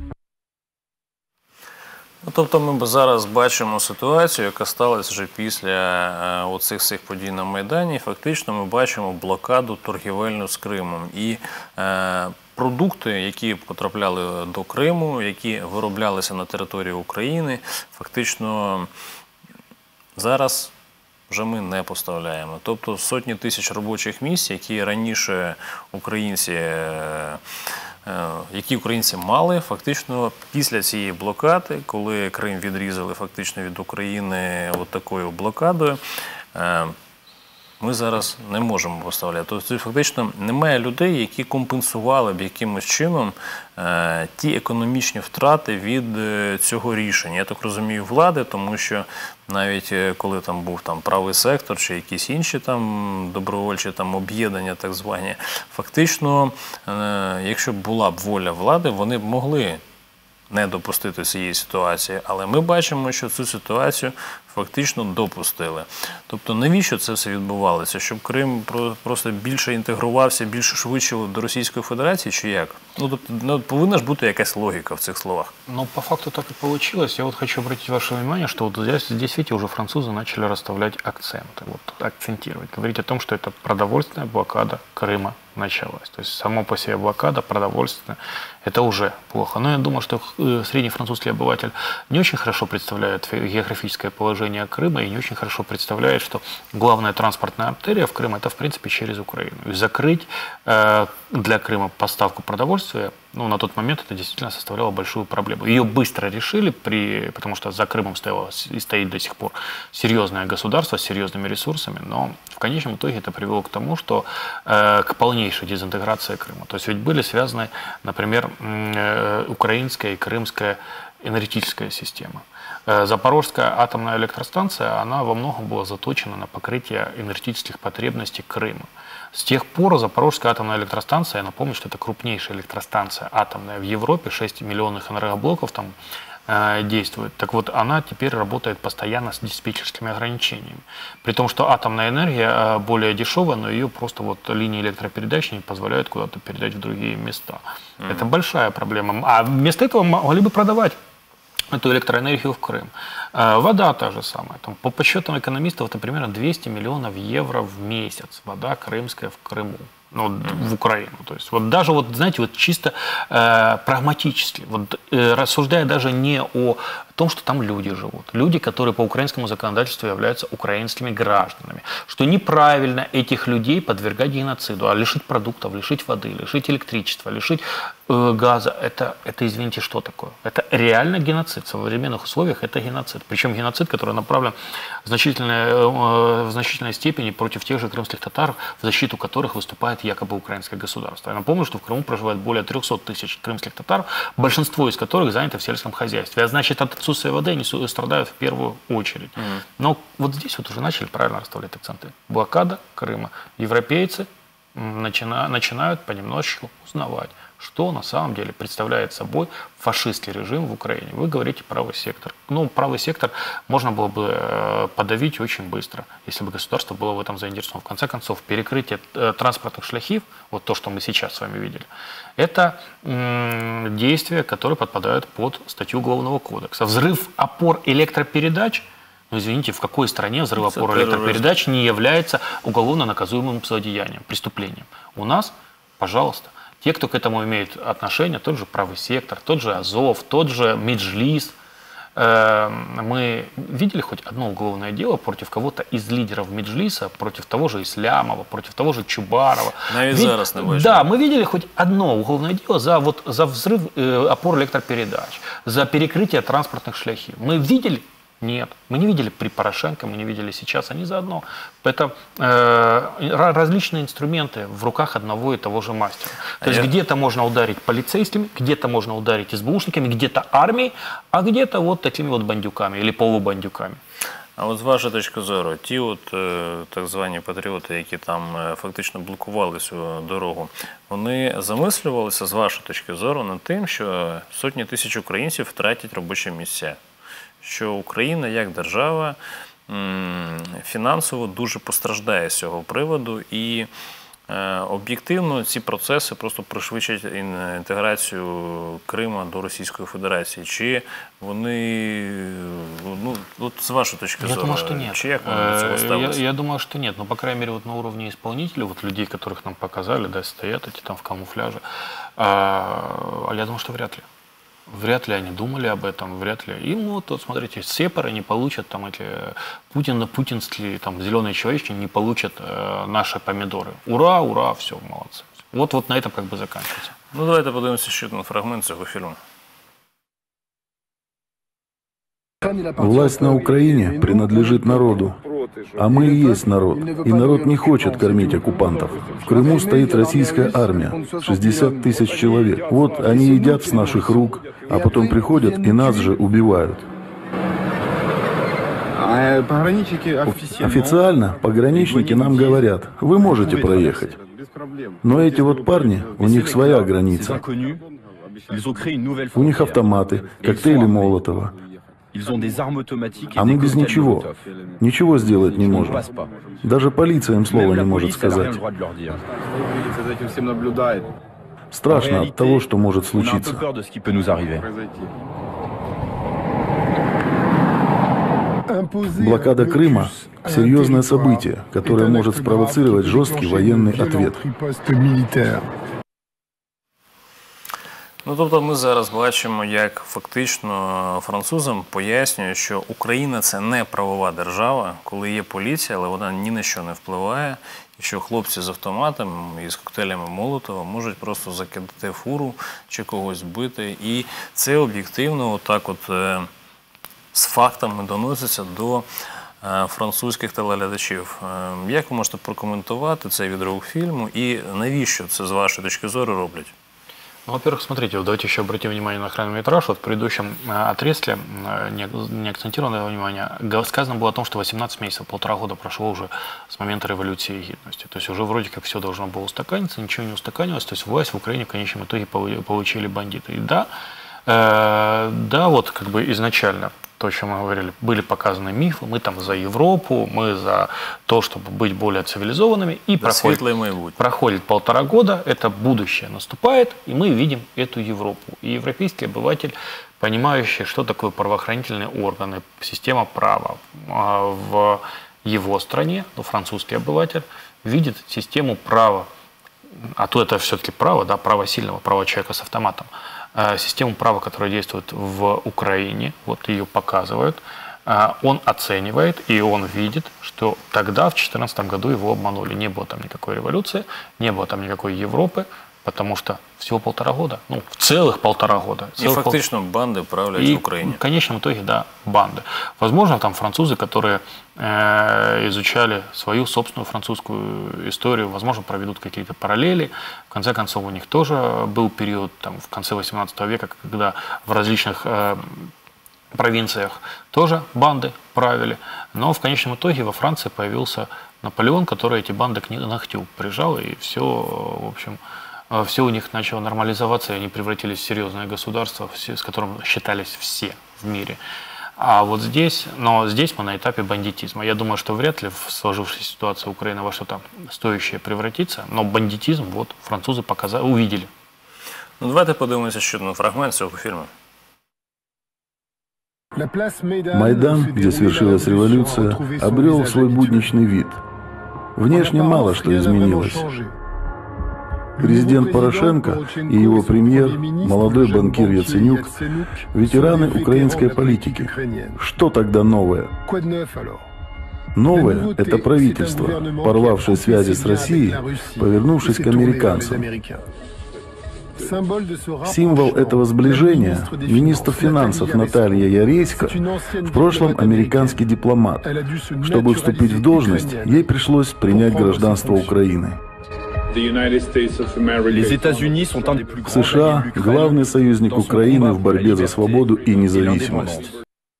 Тобто ми зараз бачимо ситуацію, яка сталася вже після оцих всіх подій на Майдані. Фактично ми бачимо блокаду торгівельну з Кримом. І е, продукти, які потрапляли до Криму, які вироблялися на території України, фактично зараз вже ми не поставляємо. Тобто сотні тисяч робочих місць, які раніше українці які українці мали, фактично після цієї блокади, коли Крим відрізали фактично від України от такою блокадою, ми зараз не можемо поставляти. Тобто фактично немає людей, які компенсували б якимось чином е, ті економічні втрати від е, цього рішення. Я так розумію, влади, тому що навіть е, коли там був там правий сектор чи якісь інші там добровольчі там об'єднання так звані, фактично, е, якщо б була б воля влади, вони б могли не допустити цієї ситуації, але ми бачимо, що цю ситуацію фактично допустили. Тобто навіщо це все відбувалося? Щоб Крим просто більше інтегрувався, більше швидше до Російської Федерації, чи як? Ну, тобто, ну, повинна ж бути якась логіка в цих словах. Ну, по факту так и получилось. Я вот хочу обратить ваше внимание, что вот здесь, здесь, видите, уже французы начали расставлять акценты, вот, акцентировать, говорить о том, что это продовольственная блокада Крыма началась. То есть само по себе блокада продовольственная, это уже плохо. Но я думаю, что средний французский обыватель не очень хорошо представляет географическое положение Крыма и не очень хорошо представляет, что главная транспортная артерия в Крым это в принципе через Украину. И закрыть э, для Крыма поставку продовольствия, ну, на тот момент это действительно составляло большую проблему. Ее быстро решили, при, потому что за Крымом стояло и стоит до сих пор серьезное государство с серьезными ресурсами, но в конечном итоге это привело к тому, что э, к полнейшей дезинтеграции Крыма. То есть ведь были связаны, например, э, украинская и крымская энергетическая система. Запорожская атомная электростанция, она во многом была заточена на покрытие энергетических потребностей Крыма. С тех пор Запорожская атомная электростанция, я напомню, что это крупнейшая электростанция атомная в Европе, шесть миллионных энергоблоков там э, действует. Так вот, она теперь работает постоянно с диспетчерскими ограничениями. При том, что атомная энергия э, более дешевая, но ее просто вот линии электропередач не позволяют куда-то передать в другие места. Mm-hmm. Это большая проблема. А вместо этого могли бы продавать эту электроэнергию в Крым. Вода та же самая. Там, по подсчетам экономистов, это примерно двести миллионов евро в месяц. Вода крымская в Крыму. Ну, в Украину. То есть вот даже вот, знаете, вот чисто э, прагматически, вот, э, рассуждая даже не о том, что там люди живут. Люди, которые по украинскому законодательству являются украинскими гражданами. Что неправильно этих людей подвергать геноциду, а лишить продуктов, лишить воды, лишить электричества, лишить э, газа. Это, это, извините, что такое? Это реально геноцид. В современных условиях это геноцид. Причем геноцид, который направлен в значительной, э, в значительной степени против тех же крымских татар, в защиту которых выступает якобы украинское государство. Я напомню, что в Крыму проживает более трёхсот тысяч крымских татар, большинство из которых заняты в сельском хозяйстве. А значит, от отсутствия воды они страдают в первую очередь. Mm-hmm. Но вот здесь вот уже начали правильно расставлять акценты. Блокада Крыма. Европейцы начина, начинают понемножечку узнавать, что на самом деле представляет собой фашистский режим в Украине. Вы говорите правый сектор. Ну, правый сектор можно было бы подавить очень быстро, если бы государство было в этом заинтересовано. В конце концов, перекрытие транспортных шляхов, вот то, что мы сейчас с вами видели, это м, действия, которые подпадают под статью Уголовного кодекса. Взрыв опор электропередач, ну, извините, в какой стране взрыв опор электропередач не является уголовно наказуемым злодеянием, преступлением? У нас, пожалуйста, те, кто к этому имеет отношение, тот же правый сектор, тот же Азов, тот же Меджлис. Мы видели хоть одно уголовное дело против кого-то из лидеров Меджлиса, против того же Ислямова, против того же Чубарова? Навіть зараз не бачимо. Да, мы видели хоть одно уголовное дело за, вот, за взрыв э, опор электропередач, за перекрытие транспортных шляхов. Мы видели? Нет. Мы не видели при Порошенко, мы не видели сейчас, они заодно. Это э, различные инструменты в руках одного и того же мастера. То а есть я... где-то можно ударить полицейскими, где-то можно ударить СБУшниками, где-то армией, а где-то вот такими вот бандюками или полубандюками. А от з вашої точки зору, ті от так звані патріоти, які там фактично блокували цю дорогу, вони замислювалися з вашої точки зору над тим, що сотні тисяч українців втратять робочі місця? Що Україна як держава фінансово дуже постраждає з цього приводу і об'єктивно ці процеси просто пришвидшать інтеграцію Криму до Російської Федерації. Чи вони, ну, вот с вашей точки я зрения, думаю, что нет. Чи як вони я, я думаю, что нет. Но, по крайней мере, вот на уровне исполнителей, вот людей, которых нам показали, да, стоят эти там в камуфляже, а, я думаю, что вряд ли. Вряд ли они думали об этом, вряд ли. Им вот, вот смотрите, сепары не получат там эти Путин, путинские, там, зеленые человечки не получат э, наши помидоры. Ура, ура, все, молодцы. Вот, вот на этом как бы заканчивается. Ну, давайте подивимося ще один фрагмент цього фільму. Власть на Украине принадлежит народу, а мы и есть народ, и народ не хочет кормить оккупантов. В Крыму стоит российская армия, шестьдесят тысяч человек. Вот они едят с наших рук, а потом приходят и нас же убивают. Официально пограничники нам говорят, вы можете проехать. Но эти вот парни, у них своя граница. У них автоматы, коктейли Молотова. А мы без ничего. Ничего сделать не можем. Даже полиция им слова не может сказать. Страшно от того, что может случиться. Блокада Крыма – серьезное событие, которое может спровоцировать жесткий военный ответ. Ну, тобто ми зараз бачимо, як фактично французам пояснюють, що Україна – це не правова держава, коли є поліція, але вона ні на що не впливає, і що хлопці з автоматами і з коктейлями Молотова можуть просто закидати фуру чи когось бити. І це об'єктивно отак от з фактами доноситься до французьких телеглядачів. Як ви можете прокоментувати цей відривок фільму і навіщо це з вашої точки зору роблять? Ну, во-первых, смотрите, вот давайте еще обратим внимание на хронометраж. Вот в предыдущем отрезке, не, не акцентированное внимание, сказано было о том, что восемнадцать месяцев, полтора года прошло уже с момента революции и гидности. То есть уже вроде как все должно было устаканиться, ничего не устаканилось. То есть власть в Украине в конечном итоге получили бандиты. И да, э, да, вот как бы изначально, то, о чем мы говорили, были показаны мифы, мы там за Европу, мы за то, чтобы быть более цивилизованными. И да, проходит, проходит полтора года, это будущее наступает, и мы видим эту Европу. И европейский обыватель, понимающий, что такое правоохранительные органы, система права в его стране, ну, французский обыватель, видит систему права, а то это все-таки право, да, право сильного, право человека с автоматом, систему права, которая действует в Украине, вот ее показывают, он оценивает и он видит, что тогда, в две тысячи четырнадцатом году, его обманули. Не было там никакой революции, не было там никакой Европы, потому что всего полтора года, ну, целых полтора года. И фактично пол... банды правляют и в Украине. В конечном итоге, да, банды. Возможно, там французы, которые э, изучали свою собственную французскую историю, возможно, проведут какие-то параллели. В конце концов, у них тоже был период, там, в конце восемнадцатого века, когда в различных э, провинциях тоже банды правили. Но в конечном итоге во Франции появился Наполеон, который эти банды к ногтю прижал, и все, в общем, все у них начало нормализоваться, и они превратились в серьезное государство, с которым считались все в мире. А вот здесь, но здесь мы на этапе бандитизма. Я думаю, что вряд ли в сложившейся ситуации Украина во что-то стоящее превратится, но бандитизм вот французы показали, увидели. Ну, давайте подивимося ще один фрагмент цього фільму. Майдан, где свершилась революция, обрел свой будничный вид. Внешне мало что изменилось. Президент Порошенко и его премьер, молодой банкир Яценюк, ветераны украинской политики. Что тогда новое? Новое – это правительство, порвавшее связи с Россией, повернувшись к американцам. Символ этого сближения – министр финансов Наталья Яресько, в прошлом американский дипломат. Чтобы вступить в должность, ей пришлось принять гражданство Украины. США – главный союзник Украины в борьбе за свободу и независимость.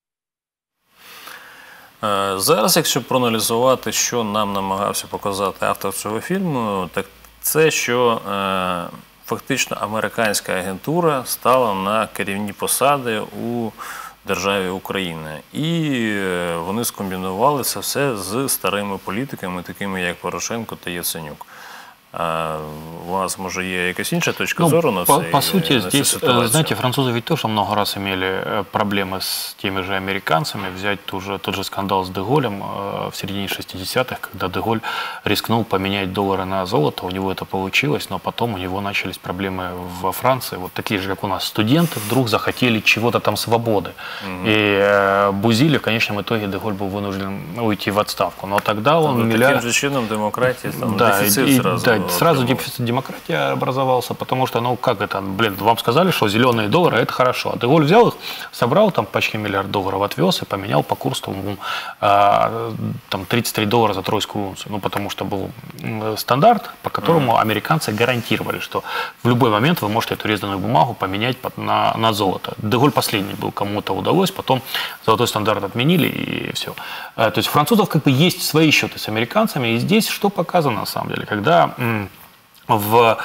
Зараз, якщо проаналізувати, що нам намагався показати автор цього фільму, так це, що фактично американська агентура стала на керівні посади у державі Україна. І вони скомбінували це все з старими політиками, такими як Порошенко та Яценюк. А у вас, может, есть какая-то иншая точка ну, зору на по, цей, по сути, на здесь, знаете, французы ведь тоже много раз имели проблемы с теми же американцами. Взять ту же, тот же скандал с Деголем в середине шестидесятых, когда Деголь рискнул поменять доллары на золото, у него это получилось, но потом у него начались проблемы во Франции. Вот такие же, как у нас, студенты вдруг захотели чего-то там свободы. Угу. И э, бузили, в конечном итоге Деголь был вынужден уйти в отставку. Но тогда он... Ну, миллиард... Таким же чином демократии, там да, дефицит и, сразу... Да, сразу дефицит демократии образовался, потому что, ну, как это, блин, вам сказали, что зеленые доллары – это хорошо. А Деголь взял их, собрал там почти миллиард долларов, отвез и поменял по курсу а, там тридцать три доллара за тройскую унцию. Ну, потому что был стандарт, по которому mm. американцы гарантировали, что в любой момент вы можете эту резаную бумагу поменять на, на золото. Деголь последний был, кому-то удалось, потом золотой стандарт отменили и все. То есть у французов как бы есть свои счеты с американцами, и здесь что показано на самом деле, когда в,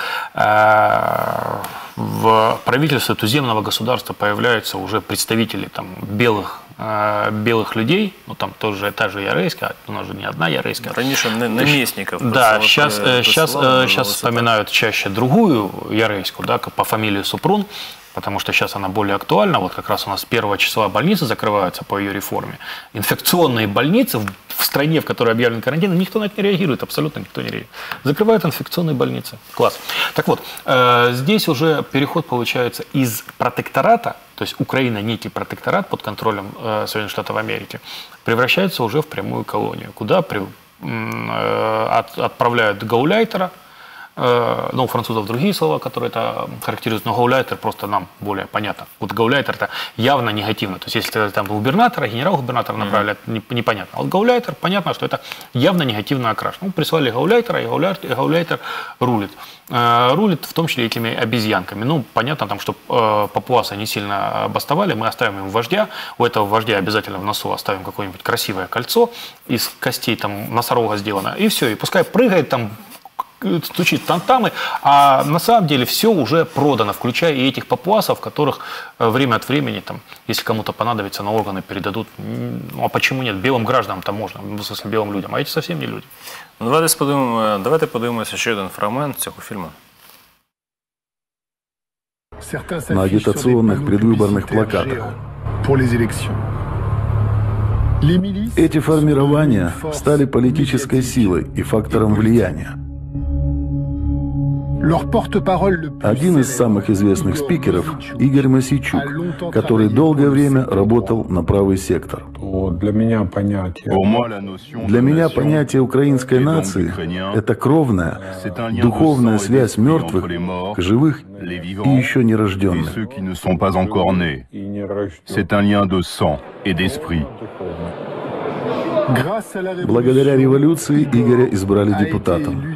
э, в правительстве туземного государства появляются уже представители там, белых, э, белых людей, ну там тоже та же Яреська, у нас же не одна Яреська. Раньше наместников. Да, сейчас, сейчас, сейчас вспоминают чаще другую Яреську, да, по фамилии Супрун, потому что сейчас она более актуальна. Вот как раз у нас первого числа больницы закрываются по ее реформе. Инфекционные больницы в стране, в которой объявлен карантин, никто на это не реагирует, абсолютно никто не реагирует. Закрывают инфекционные больницы. Класс. Так вот, э, здесь уже переход получается из протектората, то есть Украина некий протекторат под контролем э, Соединенных Штатов Америки, превращается уже в прямую колонию, куда при, э, от, отправляют гауляйтера. Ну, у французов другие слова, которые это характеризуют, но гауляйтер просто нам более понятно. Вот гауляйтер это явно негативно. То есть, если там губернатора, генерал-губернатора направили, mm-hmm. это непонятно. А вот гауляйтер, понятно, что это явно негативно окрашено. Ну, прислали гауляйтера, и гауляйтер, гауляйтер рулит. Э, рулит в том числе этими обезьянками. Ну, понятно, там, что э, папуасы не сильно бастовали, мы оставим им вождя. У этого вождя обязательно в носу оставим какое-нибудь красивое кольцо из костей там носорога сделано. И все, и пускай прыгает там, стучит тантамы, а на самом деле все уже продано, включая и этих папуасов, которых время от времени, там, если кому-то понадобится, на органы передадут. Ну, а почему нет? Белым гражданам-то можно, в смысле белым людям, а эти совсем не люди. Ну, давайте подумаємо, давайте подивимося ще один фрагмент цього фільму. На агитационных предвыборных плакатах. Эти формирования стали политической силой и фактором влияния. Один из самых известных спикеров – Игорь Мосейчук, который долгое время работал на правый сектор. Для меня понятие, Для меня понятие украинской нации – это кровная, духовная связь мертвых к живых и еще нерожденных. Благодаря революции Игоря избрали депутатом.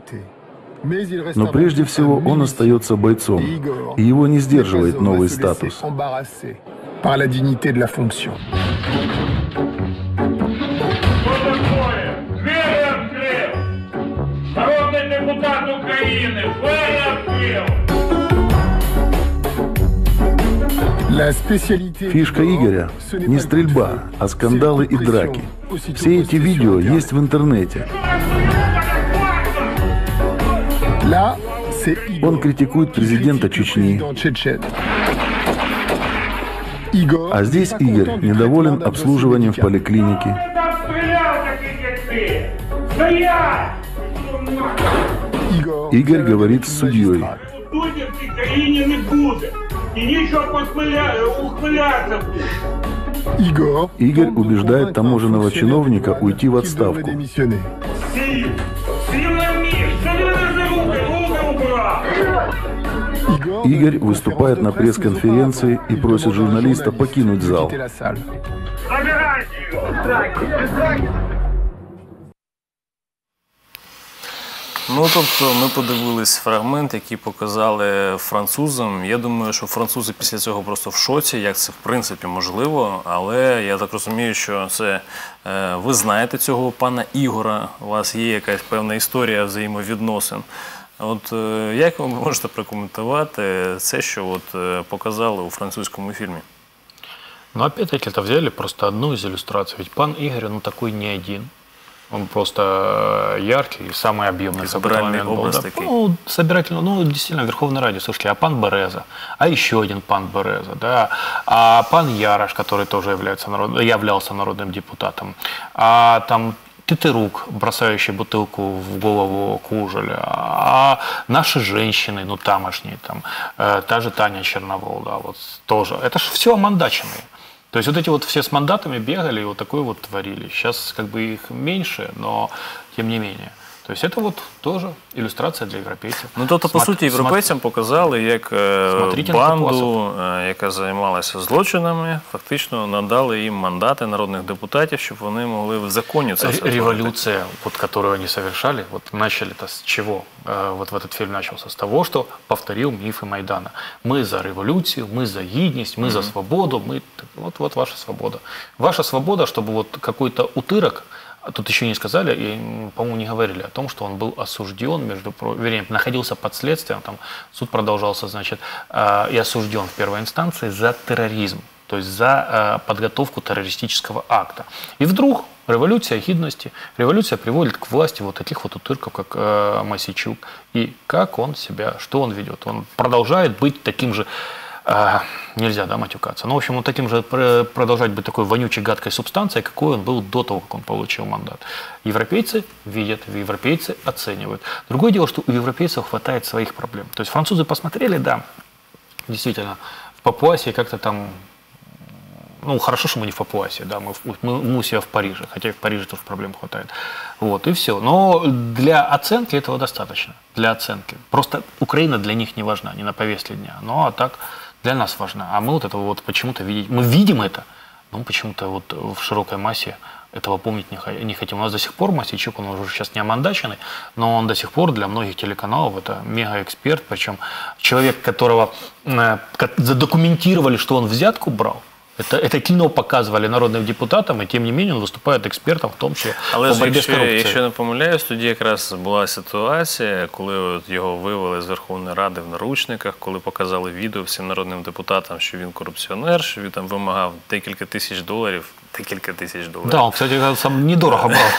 Но прежде всего он остается бойцом, и его не сдерживает новый статус. Народный депутат Украины, Фишка Игоря – не стрельба, а скандалы и драки. Все эти видео есть в интернете. Он критикует президента Чечни. А здесь Игорь недоволен обслуживанием в поликлинике. Игорь говорит с судьей. Игорь убеждает таможенного чиновника уйти в отставку. Игорь выступает на пресс-конференции и просит журналиста покинуть зал. Ну, тобто, ми подивились фрагмент, який показали французам. Я думаю, що французи після цього просто в шоці, як це в принципі можливо. Але я так розумію, що це е, ви знаєте цього пана Ігора, у вас є якась певна історія взаємовідносин. От е, як ви можете прокоментувати це, що от, е, показали у французькому фільмі? Ну, опять-таки, это взяли просто одну из иллюстраций. Ведь пан Игорь, ну, такой не один. Он просто яркий и самый объемный. Собирательный образ был, да. такой. Ну, собирательный, ну, действительно, Верховной Раде. Слушайте, а пан Береза, а еще один пан Береза, да, а пан Ярош, который тоже является народ, являлся народным депутатом, а там Тетерук, бросающий бутылку в голову Кужеля, а наши женщины, ну, тамошние, там, э, та же Таня Черновол, да, вот тоже. Это же все омандаченные. То есть вот эти вот все с мандатами бегали и вот такое вот творили. Сейчас как бы их меньше, но тем не менее. То есть это вот тоже ілюстрація для європейців. Ну, тобто, по суті, європейцям показали, як банду, яка займалася злочинами, фактично надали їм мандати народних депутатів, щоб вони могли в законі це все. Революция, вот, которую они совершали, вот начали-то с чего? Вот в этот фильм начался с того, что повторил мифы Майдана. Мы за революцию, мы за гідність, мы mm-hmm. за свободу, мы... Вот, вот ваша свобода. Ваша свобода, чтобы вот какой-то утырок, тут еще не сказали, и, по-моему, не говорили о том, что он был осужден, между, вернее, находился под следствием, там суд продолжался, значит, и осужден в первой инстанции за терроризм, то есть за подготовку террористического акта. И вдруг революция гидности, революция приводит к власти вот таких вот утырков, как Мосейчук. И как он себя, что он ведет? Он продолжает быть таким же, нельзя, да, матюкаться. Но, в общем, он таким же продолжать быть такой вонючей, гадкой субстанцией, какой он был до того, как он получил мандат. Европейцы видят, европейцы оценивают. Другое дело, что у европейцев хватает своих проблем. То есть французы посмотрели, да, действительно, в Папуасии как-то там, ну, хорошо, что мы не в Папуасии, да, мы, мы, мы у себя в Париже, хотя и в Париже тоже проблем хватает. Вот, и все. Но для оценки этого достаточно, для оценки. Просто Украина для них не важна, не на повестке дня. Ну, а так для нас важна. А мы вот этого вот почему-то видим, мы видим это, но почему-то вот в широкой массе этого помнить не хотим. У нас до сих пор Мосейчук, он уже сейчас не омандаченный, но он до сих пор для многих телеканалов это мегаэксперт, причем человек, которого э, задокументировали, что он взятку брал. Это, это кино показывали народним депутатам, і тим не менше він виступає експертом, в тому числі Але по боротьбі з корупцією. Якщо не помиляюсь, тоді якраз була ситуація, коли от його вивели з Верховної Ради в наручниках, коли показали відео всім народним депутатам, що він корупціонер, що він там вимагав декілька тисяч доларів. Декілька тисяч доларів. Да, он, кстати, сам недорого брал.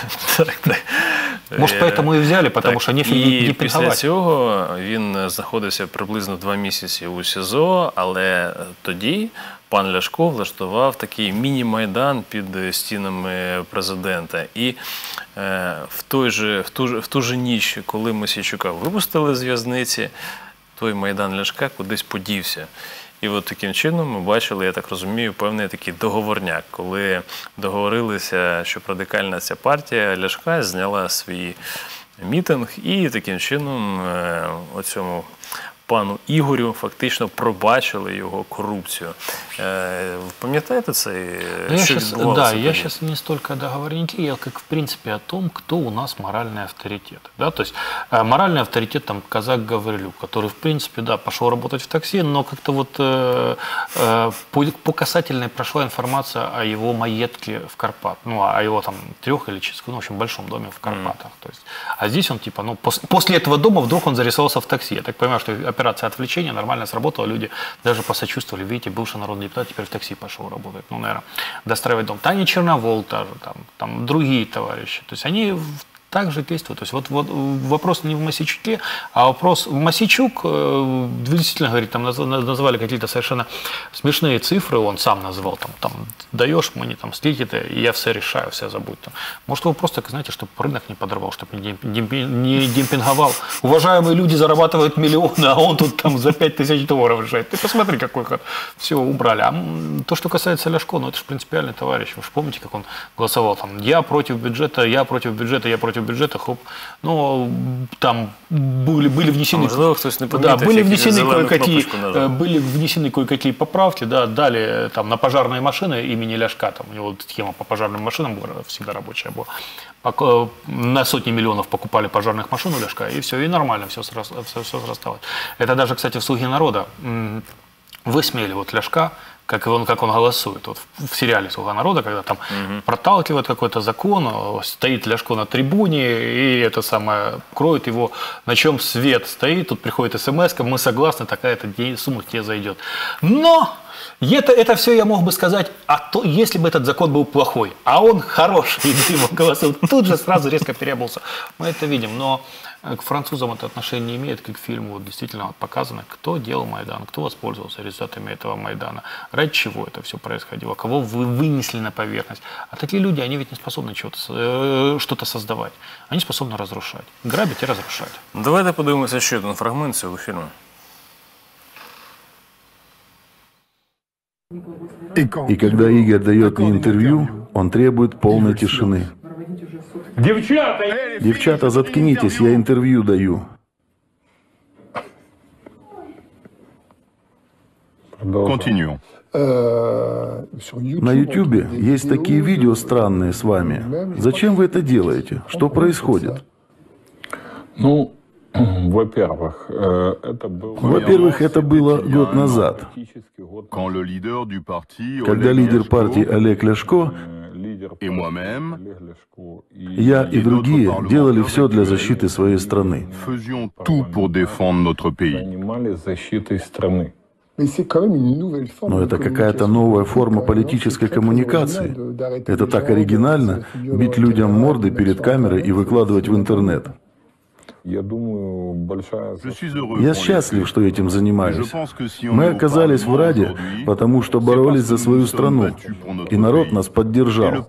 Может, поэтому и взяли, потому что нефиг не признавать. І після цього він знаходився приблизно два місяці у СІЗО, але тоді пан Ляшко влаштував такий міні-майдан під стінами президента. І е, в, той же, в, ту, в ту же ніч, коли Мосійчука випустили з в'язниці, той майдан Ляшка кудись подівся. І от таким чином ми бачили, я так розумію, певний такий договорняк, коли договорилися, що радикальна ця партія Ляшка зняла свій мітинг і таким чином оцьому пану Ігорю фактично пробачили його коррупцию. Вы пам'ятаєте це? Ну, я сейчас, да, я сейчас не столько о договорнике, я как в принципе о том, кто у нас моральный авторитет. Да? То есть моральный авторитет там казак Гаврилюк, который в принципе, да, пошел работать в такси, но как-то вот э, э, по, по касательной прошла информация о его маетке в Карпат, ну, о его там трех или четырех, ну, в общем, большом доме в Карпатах. Mm. То есть, а здесь он типа, ну, пос, после этого дома вдруг он зарисовался в такси. Я так понимаю, что операция отвлечения нормально сработала, люди даже посочувствовали, видите, бывший народный депутат теперь в такси пошел работать, ну, наверное, достраивать дом. Таня Черновол тоже, там, там другие товарищи, то есть они так же действуют. То есть вот, вот вопрос не в Мосейчуке, а вопрос в Мосейчук, э, действительно, говорит, там назвали какие-то совершенно смешные цифры, он сам назвал, там, там даешь мне там слить это, и я все решаю, все забудь. Там. Может, его просто, знаете, чтобы рынок не подорвал, чтобы не, демпи, не демпинговал. Уважаемые люди зарабатывают миллионы, а он тут там за пять тысяч долларов решает. Ты посмотри, какой ход. Все, убрали. А то, что касается Ляшко, ну это же принципиальный товарищ. Вы же помните, как он голосовал там, я против бюджета, я против бюджета, я против бюджета, хоп. Ну, там были, были внесены, а помнит, да, были внесены кое-какие, были внесены кое-какие поправки, да, дали там на пожарные машины имени Ляшка, там у него схема по пожарным машинам была всегда рабочая была. На сотни миллионов покупали пожарных машин у Ляшка, и все, и нормально все, все, все срасталось. Это даже, кстати, в «Слуге народа» высмеяли вот Ляшка, как он, как он голосует. Вот в сериале «Слуга народа», когда там угу. проталкивают какой-то закон, стоит Ляшко на трибуне, и это самое, кроет его, на чем свет стоит, тут приходит смс, мы согласны, такая-то сумма тебе зайдет. Но это, это все я мог бы сказать, а то, если бы этот закон был плохой, а он хороший, и его голосует, тут же сразу резко переобулся. Мы это видим, но к французам это отношение не имеет, как к фильму. Вот действительно вот показано, кто делал Майдан, кто воспользовался результатами этого Майдана, ради чего это все происходило, кого вы вынесли на поверхность. А такие люди, они ведь не способны что-то, что-то создавать, они способны разрушать, грабить и разрушать. Давайте подивимося ще один фрагмент цього фільму. И когда Игорь дает мне интервью, он требует полной тишины. Девчата! Девчата, заткнитесь, я интервью даю. Continuons. На Ютубе есть такие видео странные с вами. Зачем вы это делаете? Что происходит? Ну, во-первых, это было... Во-первых, это было год назад, когда лидер партии Олег Ляшко я и другие делали все для защиты своей страны. Занимались защитой страны. Но это какая-то новая форма политической коммуникации. Это так оригинально — бить людям морды перед камерой и выкладывать в интернет. Я думаю, большая... Я счастлив, что этим занимаюсь. Мы оказались в Раде, потому что боролись за свою страну, и народ нас поддержал.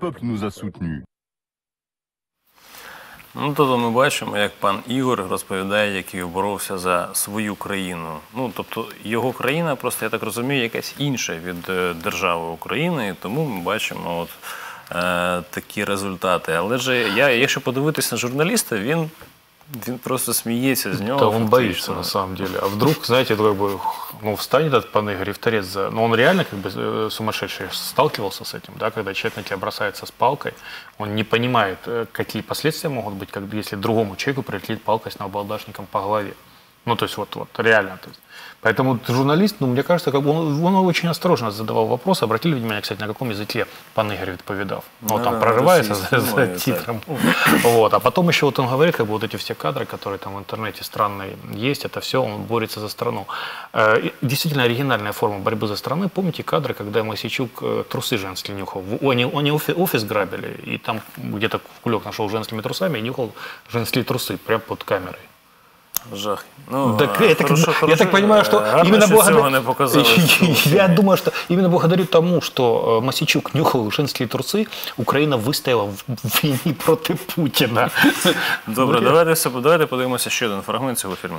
Ну, тобто ми бачимо, як пан Ігор розповідає, як він боровся за свою країну. Ну, тобто його країна просто, я так розумію, якась інша від держави України, і тому ми бачимо от, е, такі результати. Але ж, я, якщо подивитися на журналіста, він... Он просто смеется с него. Да, он боится на самом деле. А вдруг, знаете, как бы, ну, встанет этот пан Игорь и в торец за... Ну, он реально как бы сумасшедший, сталкивался с этим, да, когда человек на тебя бросается с палкой, он не понимает, какие последствия могут быть, как, если другому человеку прилетит палкой с набалдашником по голове. Ну, то есть, вот, вот реально. То есть. Поэтому журналист, ну, мне кажется, как бы он, он очень осторожно задавал вопросы. Обратили внимание, кстати, на каком языке пан Игорь відповідав. Ну, да, там да, прорывается за, за титром. Вот. А потом еще вот он говорит, как бы вот эти все кадры, которые там в интернете странные есть, это все, он борется за страну. Действительно оригинальная форма борьбы за страну. Помните кадры, когда Мосейчук трусы женские нюхал? Они, они офис грабили, и там где-то кулек нашел женскими трусами и нюхал женские трусы прямо под камерой. Жах. Ну, так, это, хорошо, я хорошо. так понимаю, что Гарно, именно что благодаря... Я думаю, что именно благодаря тому, что Мосейчук нюхал женские трусы, Украина выстояла в війні проти Путина. Добре, давайте, давайте подивимося ще один фрагмент цього фільму.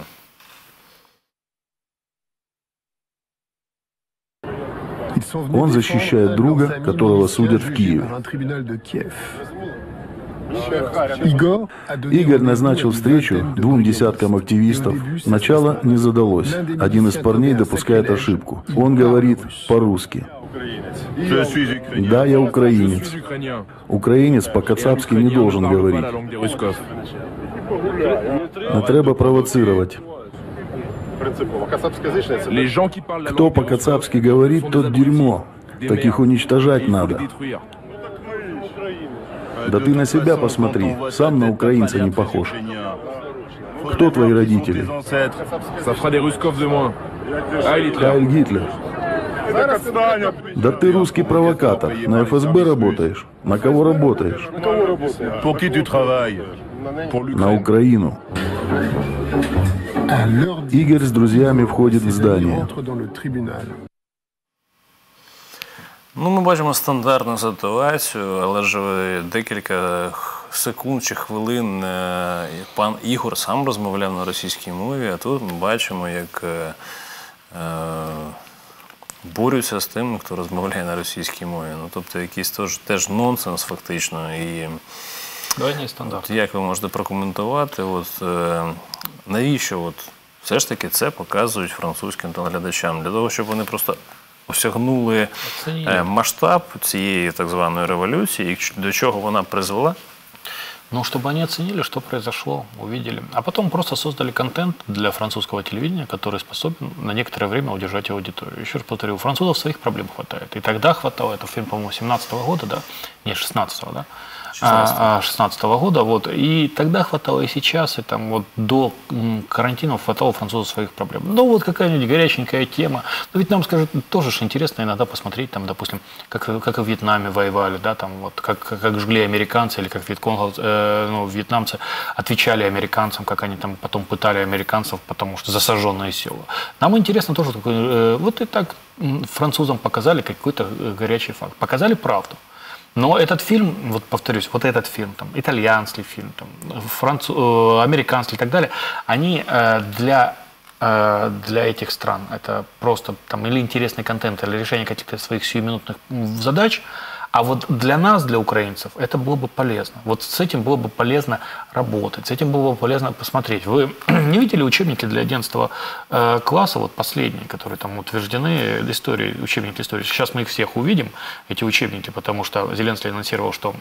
Он защищает друга, которого судят в Киеве. Игорь назначил встречу двум десяткам активистов. Начало не задалось. Один из парней допускает ошибку. Он говорит по-русски. Да, я украинец. Украинец по-кацапски не должен говорить. Но треба провоцировать. Кто по-кацапски говорит, тот дерьмо. Таких уничтожать надо. Да ты на себя посмотри, сам на украинца не похож. Кто твои родители? Хайль Гитлер. Да ты русский провокатор. На эф эс бэ работаешь? На кого работаешь? На Украину. Игорь с друзьями входит в здание. Ну, ми бачимо стандартну ситуацію, але ж декілька секунд чи хвилин пан Ігор сам розмовляв на російській мові, а тут ми бачимо, як е, борються з тим, хто розмовляє на російській мові. Ну, тобто якийсь теж, теж нонсенс фактично. І Двойний стандарт. От, як ви можете прокоментувати, от, е, навіщо от, все ж таки це показують французьким телеглядачам? Для того, щоб вони просто осягнули е, масштаб цієї так званої революції, і до чого вона призвела? Ну, чтобы они оценили, что произошло, увидели. А потом просто создали контент для французского телевидения, который способен на некоторое время удержать аудиторию. Еще раз повторю, у французов своих проблем хватает. И тогда хватало, это фильм, по-моему, семнадцатого года, да? Не, шестнадцатого, да? шестнадцатого года, вот, и тогда хватало, и сейчас, и там вот до карантина хватало французов своих проблем. Ну, вот какая-нибудь горяченькая тема. Но ведь нам, скажут, тоже ж интересно иногда посмотреть, там, допустим, как, как в Вьетнаме воевали, да, там, вот, как, как жгли американцы, или как вьетконг, э, ну, вьетнамцы отвечали американцам, как они там потом пытали американцев, потому что засаженные села. Нам интересно тоже, э, вот и так французам показали какой-то горячий факт, показали правду. Но этот фильм, вот повторюсь, вот этот фильм, там, итальянский фильм, там, француз, э, американский и так далее, они э, для, э, для этих стран это просто там, или интересный контент, или решение каких-то своих сиюминутных задач. А вот для нас, для украинцев, это было бы полезно. Вот с этим было бы полезно работать, с этим было бы полезно посмотреть. Вы не видели учебники для одиннадцатого э, класса, вот последние, которые там утверждены, истории, учебники истории. Сейчас мы их всех увидим, эти учебники, потому что Зеленский анонсировал, что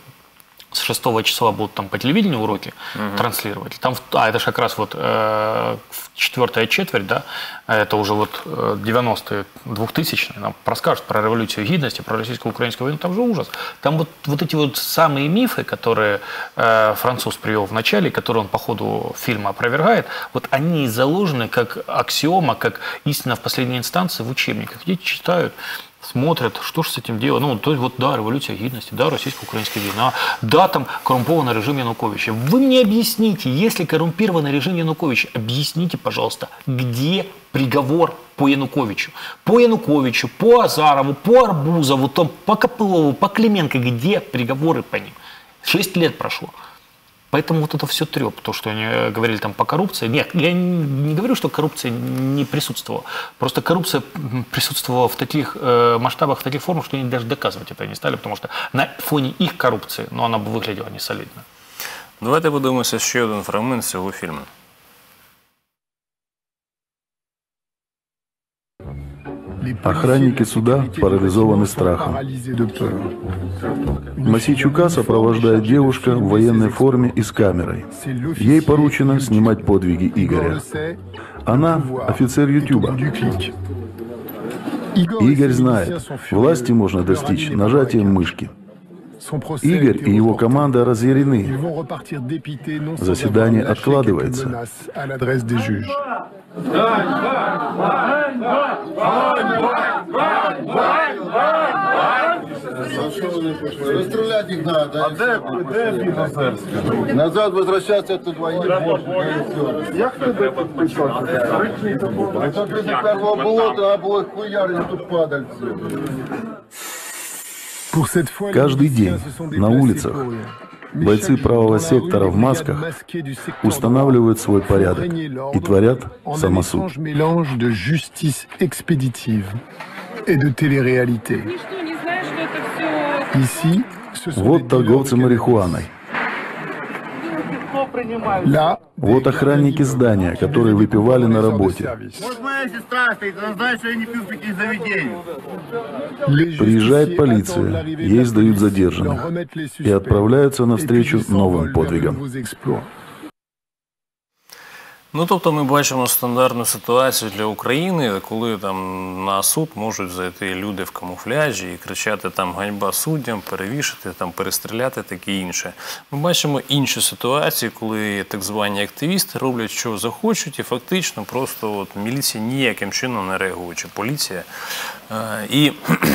с шестого числа будут там по телевидению уроки угу. транслировать. Там, а, это же как раз вот э, четвертая четверть, да, это уже вот девяностые, двухтысячные, нам расскажут про революцию гидности, про российско-украинскую войну, там же ужас. Там вот, вот эти вот самые мифы, которые э, француз привел в начале, которые он по ходу фильма опровергает, вот они заложены как аксиома, как истина в последней инстанции в учебниках. Дети читают, смотрят, что же с этим делать. Ну, то есть, вот, да, революция гидности, да, российско-украинская война, да, там, коррумпованный режим Януковича. Вы мне объясните, если коррумпированный режим Януковича, объясните, пожалуйста, где приговор по Януковичу? По Януковичу, по Азарову, по Арбузову, там, по Копылову, по Клименко, где приговоры по ним? Шесть лет прошло. Поэтому вот это все треп, то, что они говорили там по коррупции. Нет, я не говорю, что коррупция не присутствовала. Просто коррупция присутствовала в таких э, масштабах, в таких формах, что они даже доказывать это не стали, потому что на фоне их коррупции, ну, она бы выглядела не солидно. Давайте подивимося ще один фрагмент цього фільму. Охранники суда парализованы страхом. Мосейчука сопровождает девушка в военной форме и с камерой. Ей поручено снимать подвиги Игоря. Она офицер Ютуба. Игорь знает, власти можно достичь нажатием мышки. Игорь и его команда разъярены. Заседание откладывается. Расстрелять их надо. А где? Назад возвращаться тут военные. Як тебе тут прийшов? Це біля первого болота, а було хуярні тут падальці. Каждый день на улицах бойцы правого сектора в масках устанавливают свой порядок и творят самосуд. Вот торговцы марихуаной. Вот охранники здания, которые выпивали на работе. Приезжает полиция, ей сдают задержанных и отправляются навстречу новым подвигам. Ну, тобто ми бачимо стандартну ситуацію для України, коли там на суд можуть зайти люди в камуфляжі і кричати там ганьба суддям, перевішати, там перестріляти, таке інше. Ми бачимо інші ситуації, коли так звані активісти роблять, що захочуть, і фактично просто от міліція ніяким чином не реагує, чи поліція. І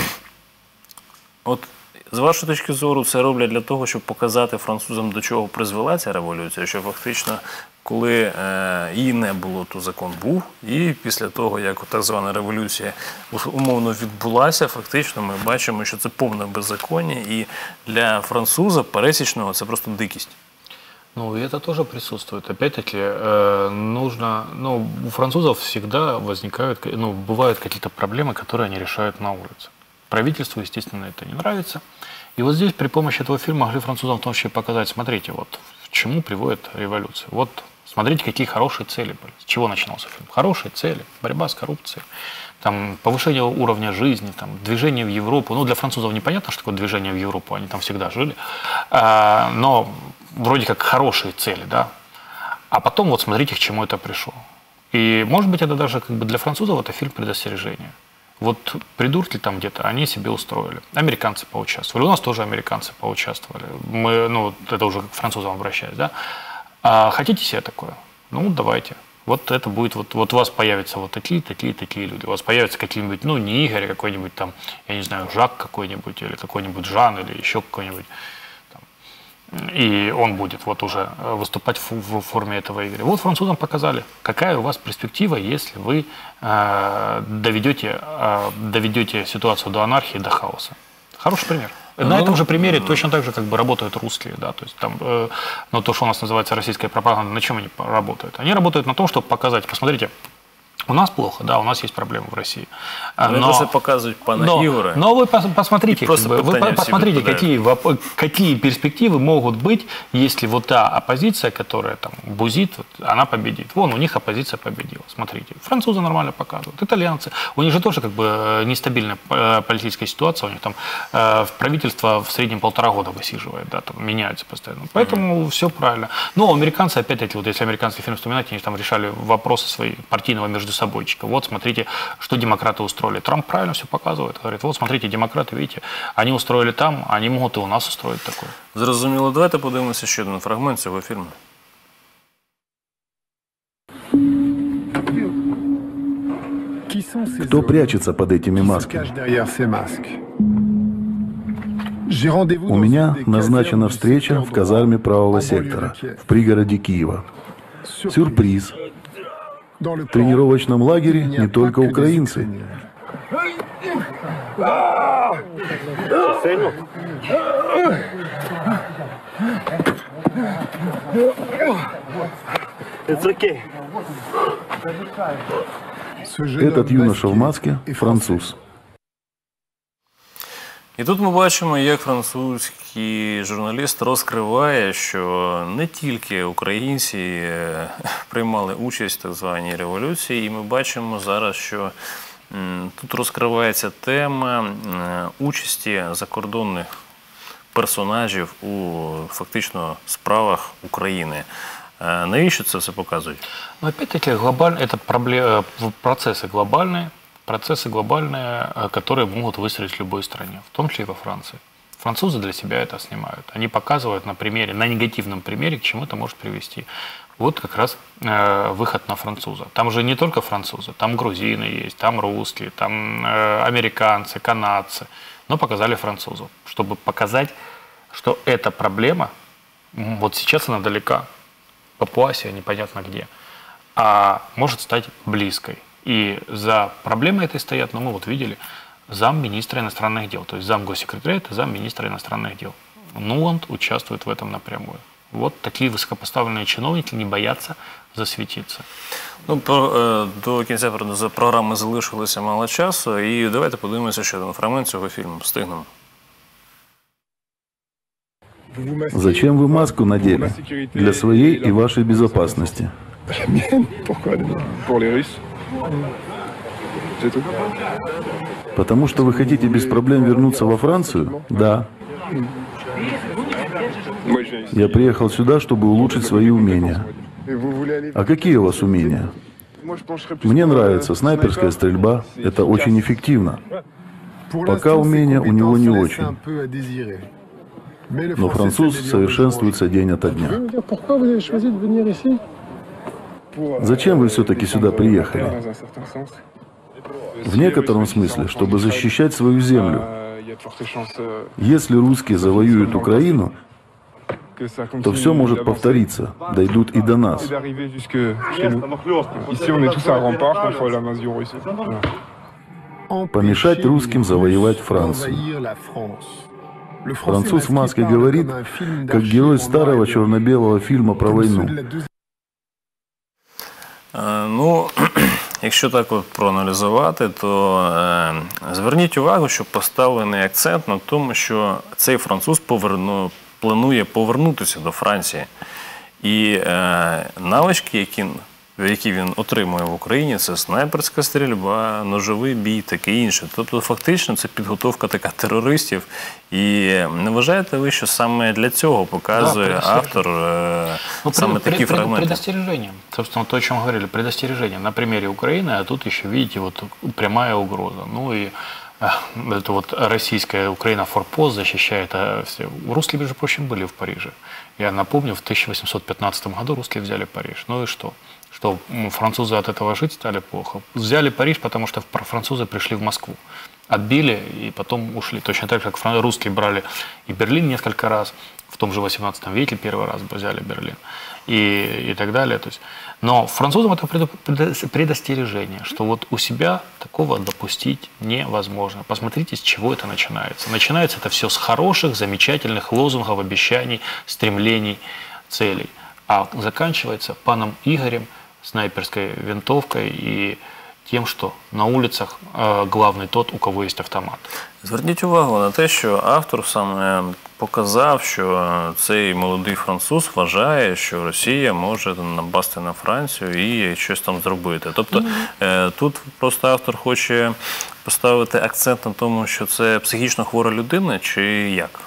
от з вашої точки зору це роблять для того, щоб показати французам, до чого призвела ця революція, що фактично коли е, її не було, то закон був. І після того, як так звана революція умовно відбулася, фактично ми бачимо, що це повне беззаконня. І для француза пересічного це просто дикість. Ну, и это тоже присутствует. Опять-таки, э, нужно, ну, у французов всегда возникают, ну, бывают какие-то проблемы, которые они решают на улице. Правительству, естественно, это не нравится. И вот здесь при помощи этого фильма могли французам в том числе показать, смотрите, вот к чему приводит революция. Вот смотрите, какие хорошие цели были. С чего начинался фильм? Хорошие цели, борьба с коррупцией, там, повышение уровня жизни, там, движение в Европу. Ну, для французов непонятно, что такое движение в Европу, они там всегда жили. А, но вроде как хорошие цели, да. А потом вот смотрите, к чему это пришло. И, может быть, это даже как бы для французов это фильм предостережения. Вот придурки там где-то, они себе устроили. Американцы поучаствовали. У нас тоже американцы поучаствовали. Мы, ну, это уже к французам обращаюсь, да. А хотите себе такое? Ну, давайте. Вот это будет, вот, вот у вас появятся вот такие, такие, такие люди. У вас появятся какие-нибудь, ну, не Игорь, а какой-нибудь там, я не знаю, Жак какой-нибудь, или какой-нибудь Жан, или еще какой-нибудь. И он будет вот уже выступать в, в форме этого Игоря. Вот французам показали, какая у вас перспектива, если вы э, доведете, э, доведете ситуацию до анархии, до хаоса. Хороший пример. На этом же примере точно так же как бы работают русские, да, то есть там, э, ну, то, что у нас называется российская пропаганда, на чем они работают? Они работают на том, чтобы показать, посмотрите, у нас плохо, да, у нас есть проблемы в России. Но, но просто показывают пана но, Игоря. Но вы посмотрите, как бы, вы посмотрите, какие, какие перспективы могут быть, если вот та оппозиция, которая там бузит, она победит. Вон, у них оппозиция победила. Смотрите, французы нормально показывают, итальянцы. У них же тоже как бы нестабильная политическая ситуация, у них там э, правительство в среднем полтора года высиживает, да, там меняются постоянно. Поэтому mm-hmm. все правильно. Но американцы, опять-таки, вот если американский фильм вспоминать, они там решали вопросы свои партийного между собойчика. Вот смотрите, что демократы устроили. Трамп правильно все показывает. Говорит, вот смотрите, демократы, видите, они устроили там, они могут и у нас устроить такое. Зрозуміло. Давайте подивимося ще один фрагмент цього фільму. Кто прячется под этими масками? У меня назначена встреча в казарме правого сектора в пригороде Киева. Сюрприз. В тренировочном лагере не только украинцы. Этот юноша в маске – француз. І тут ми бачимо, як французький журналіст розкриває, що не тільки українці приймали участь в так званій революції, і ми бачимо зараз, що тут розкривається тема участі закордонних персонажів у фактично справах України. Навіщо це все показують? Ну, опять-таки, глобально, это проблема, процессы глобальные, процессы глобальные, которые могут выстрелить в любой стране, в том числе и во Франции. Французы для себя это снимают. Они показывают на примере, на негативном примере, к чему это может привести. Вот как раз э, выход на француза. Там же не только французы, там грузины есть, там русские, там э, американцы, канадцы. Но показали французов, чтобы показать, что эта проблема, вот сейчас она далека, Папуасия, непонятно где, а может стать близкой. И за проблемой этой стоят, ну мы вот видели, замминистра иностранных дел, то есть замгоссекретаря, это замминистра иностранных дел. Нуланд участвует в этом напрямую. Вот такие высокопоставленные чиновники не боятся засвітитися. Ну, про, до кінця програми залишилося мало часу, і давайте подивимося ще один фрагмент цього фільму. Встигнемо. Зачем вы маску надели? Для своей и вашей безопасности. Потому что вы хотите без проблем вернуться во Францию? Да. Я приехал сюда, чтобы улучшить свои умения. А какие у вас умения? Мне нравится снайперская стрельба, это очень эффективно. Пока умения у него не очень. Но француз совершенствуется день ото дня. Зачем вы все-таки сюда приехали? В некотором смысле, чтобы защищать свою землю. Если русские завоюют Украину, то все может повториться, дойдут и до нас. Помешать русским завоевать Францию. Француз в маске говорит, как герой старого черно-белого фильма про войну. Ну, якщо так от проаналізувати, то е, зверніть увагу, що поставлений акцент на тому, що цей француз поверну, планує повернутися до Франції. І е, навички, які, які він отримує в Україні, це снайперська стрільба, ножовий бій, таке інше. Тобто фактично це підготовка така терористів. І не вважаєте ви, що саме для цього показує да, автор е, ну, саме пред, такі пред, фрагменти? Предостережение. Собственно, то, о чем говорили, предостережение. На примере Украины, а тут еще, видите, вот прямая угроза. Ну и это вот российская Украина форпост защищает. А все. Русские, между прочим, были в Париже. Я напомню, в тысяча восемьсот пятнадцатом году русские взяли Париж. Ну и что? Что французы от этого жить стали плохо. Взяли Париж, потому что французы пришли в Москву. Отбили и потом ушли. Точно так же, как русские брали и Берлин несколько раз. В том же восемнадцатом веке первый раз взяли Берлин. И, и так далее. То есть, но французам это предостережение, что вот у себя такого допустить невозможно. Посмотрите, с чего это начинается. Начинается это все с хороших, замечательных лозунгов, обещаний, стремлений, целей. А заканчивается паном Игорем, снайперской винтовкой и тем, що на вулицях главний тот, у кого є автомат. Зверніть увагу на те, що автор саме показав, що цей молодий француз вважає, що Росія може напасти на Францію і щось там зробити. Тобто mm-hmm. тут просто автор хоче поставити акцент на тому, що це психічно хвора людина, чи як?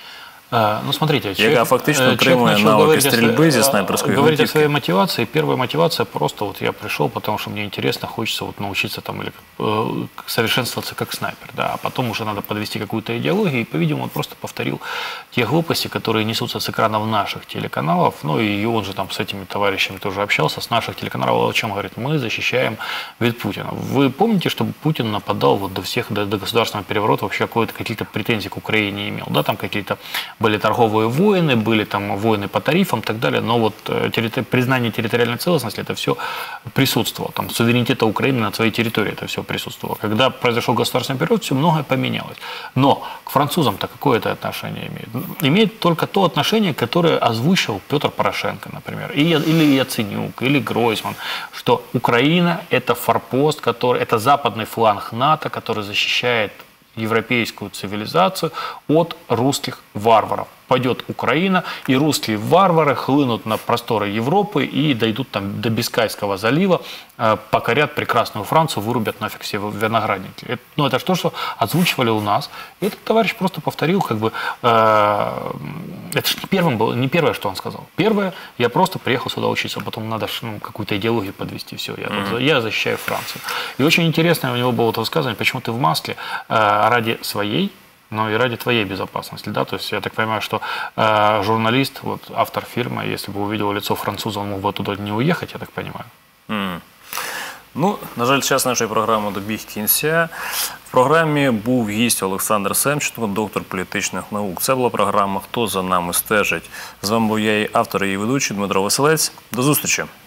Ну, смотрите, человек, фактично отримує навыки стрельбы здесь снайперской говорить о своей мотивации. Первая мотивация просто вот я пришел, потому что мне интересно, хочется вот научиться там или э, совершенствоваться как снайпер, да, а потом уже надо подвести какую-то идеологию, и, по-видимому, он просто повторил те глупости, которые несутся с экранов наших телеканалов, ну, и он же там с этими товарищами тоже общался, с наших телеканалов, о чем говорит, мы защищаем вид Путина. Вы помните, что Путин нападал вот до всех, до, до государственного переворота, вообще какие-то претензии к Украине имел, да, там какие-то были торговые войны, были там войны по тарифам и так далее, но вот территори... признание территориальной целостности, это все присутствовало, там суверенитета Украины над своей территорией, это все присутствовало. Когда произошел государственный переворот, все многое поменялось. Но к французам-то какое это отношение имеет? Имеет только то отношение, которое озвучил Петр Порошенко, например, или Яценюк, или Гройсман, что Украина это форпост, который, это западный фланг НАТО, который защищает европейскую цивилизацию от русских варваров. Пойдет Украина, и русские варвары хлынут на просторы Европы и дойдут там до Бискайского залива, э, покорят прекрасную Францию, вырубят нафиг все виноградники. Это, ну, это что, что озвучивали у нас. И этот товарищ просто повторил, как бы, э, это же не, первым было, не первое, что он сказал. Первое, я просто приехал сюда учиться, потом надо ну, какую-то идеологию подвести, все, я, mm-hmm. я защищаю Францию. И очень интересное у него было вот высказывание, почему ты в маске э, ради своей, но и ради твоей безопасности, да, то есть я так понимаю, что э, журналист, вот автор фильма, если бы увидел лицо француза, он мог бы оттуда не уехать, я так понимаю. Mm. Ну, на жаль, час нашої програми добіг кінця. В програмі був гість Олександр Семченко, доктор політичних наук. Це була програма «Хто за нами стежить». З вами був я, автор і ведучий Дмитро Василець. До зустрічі!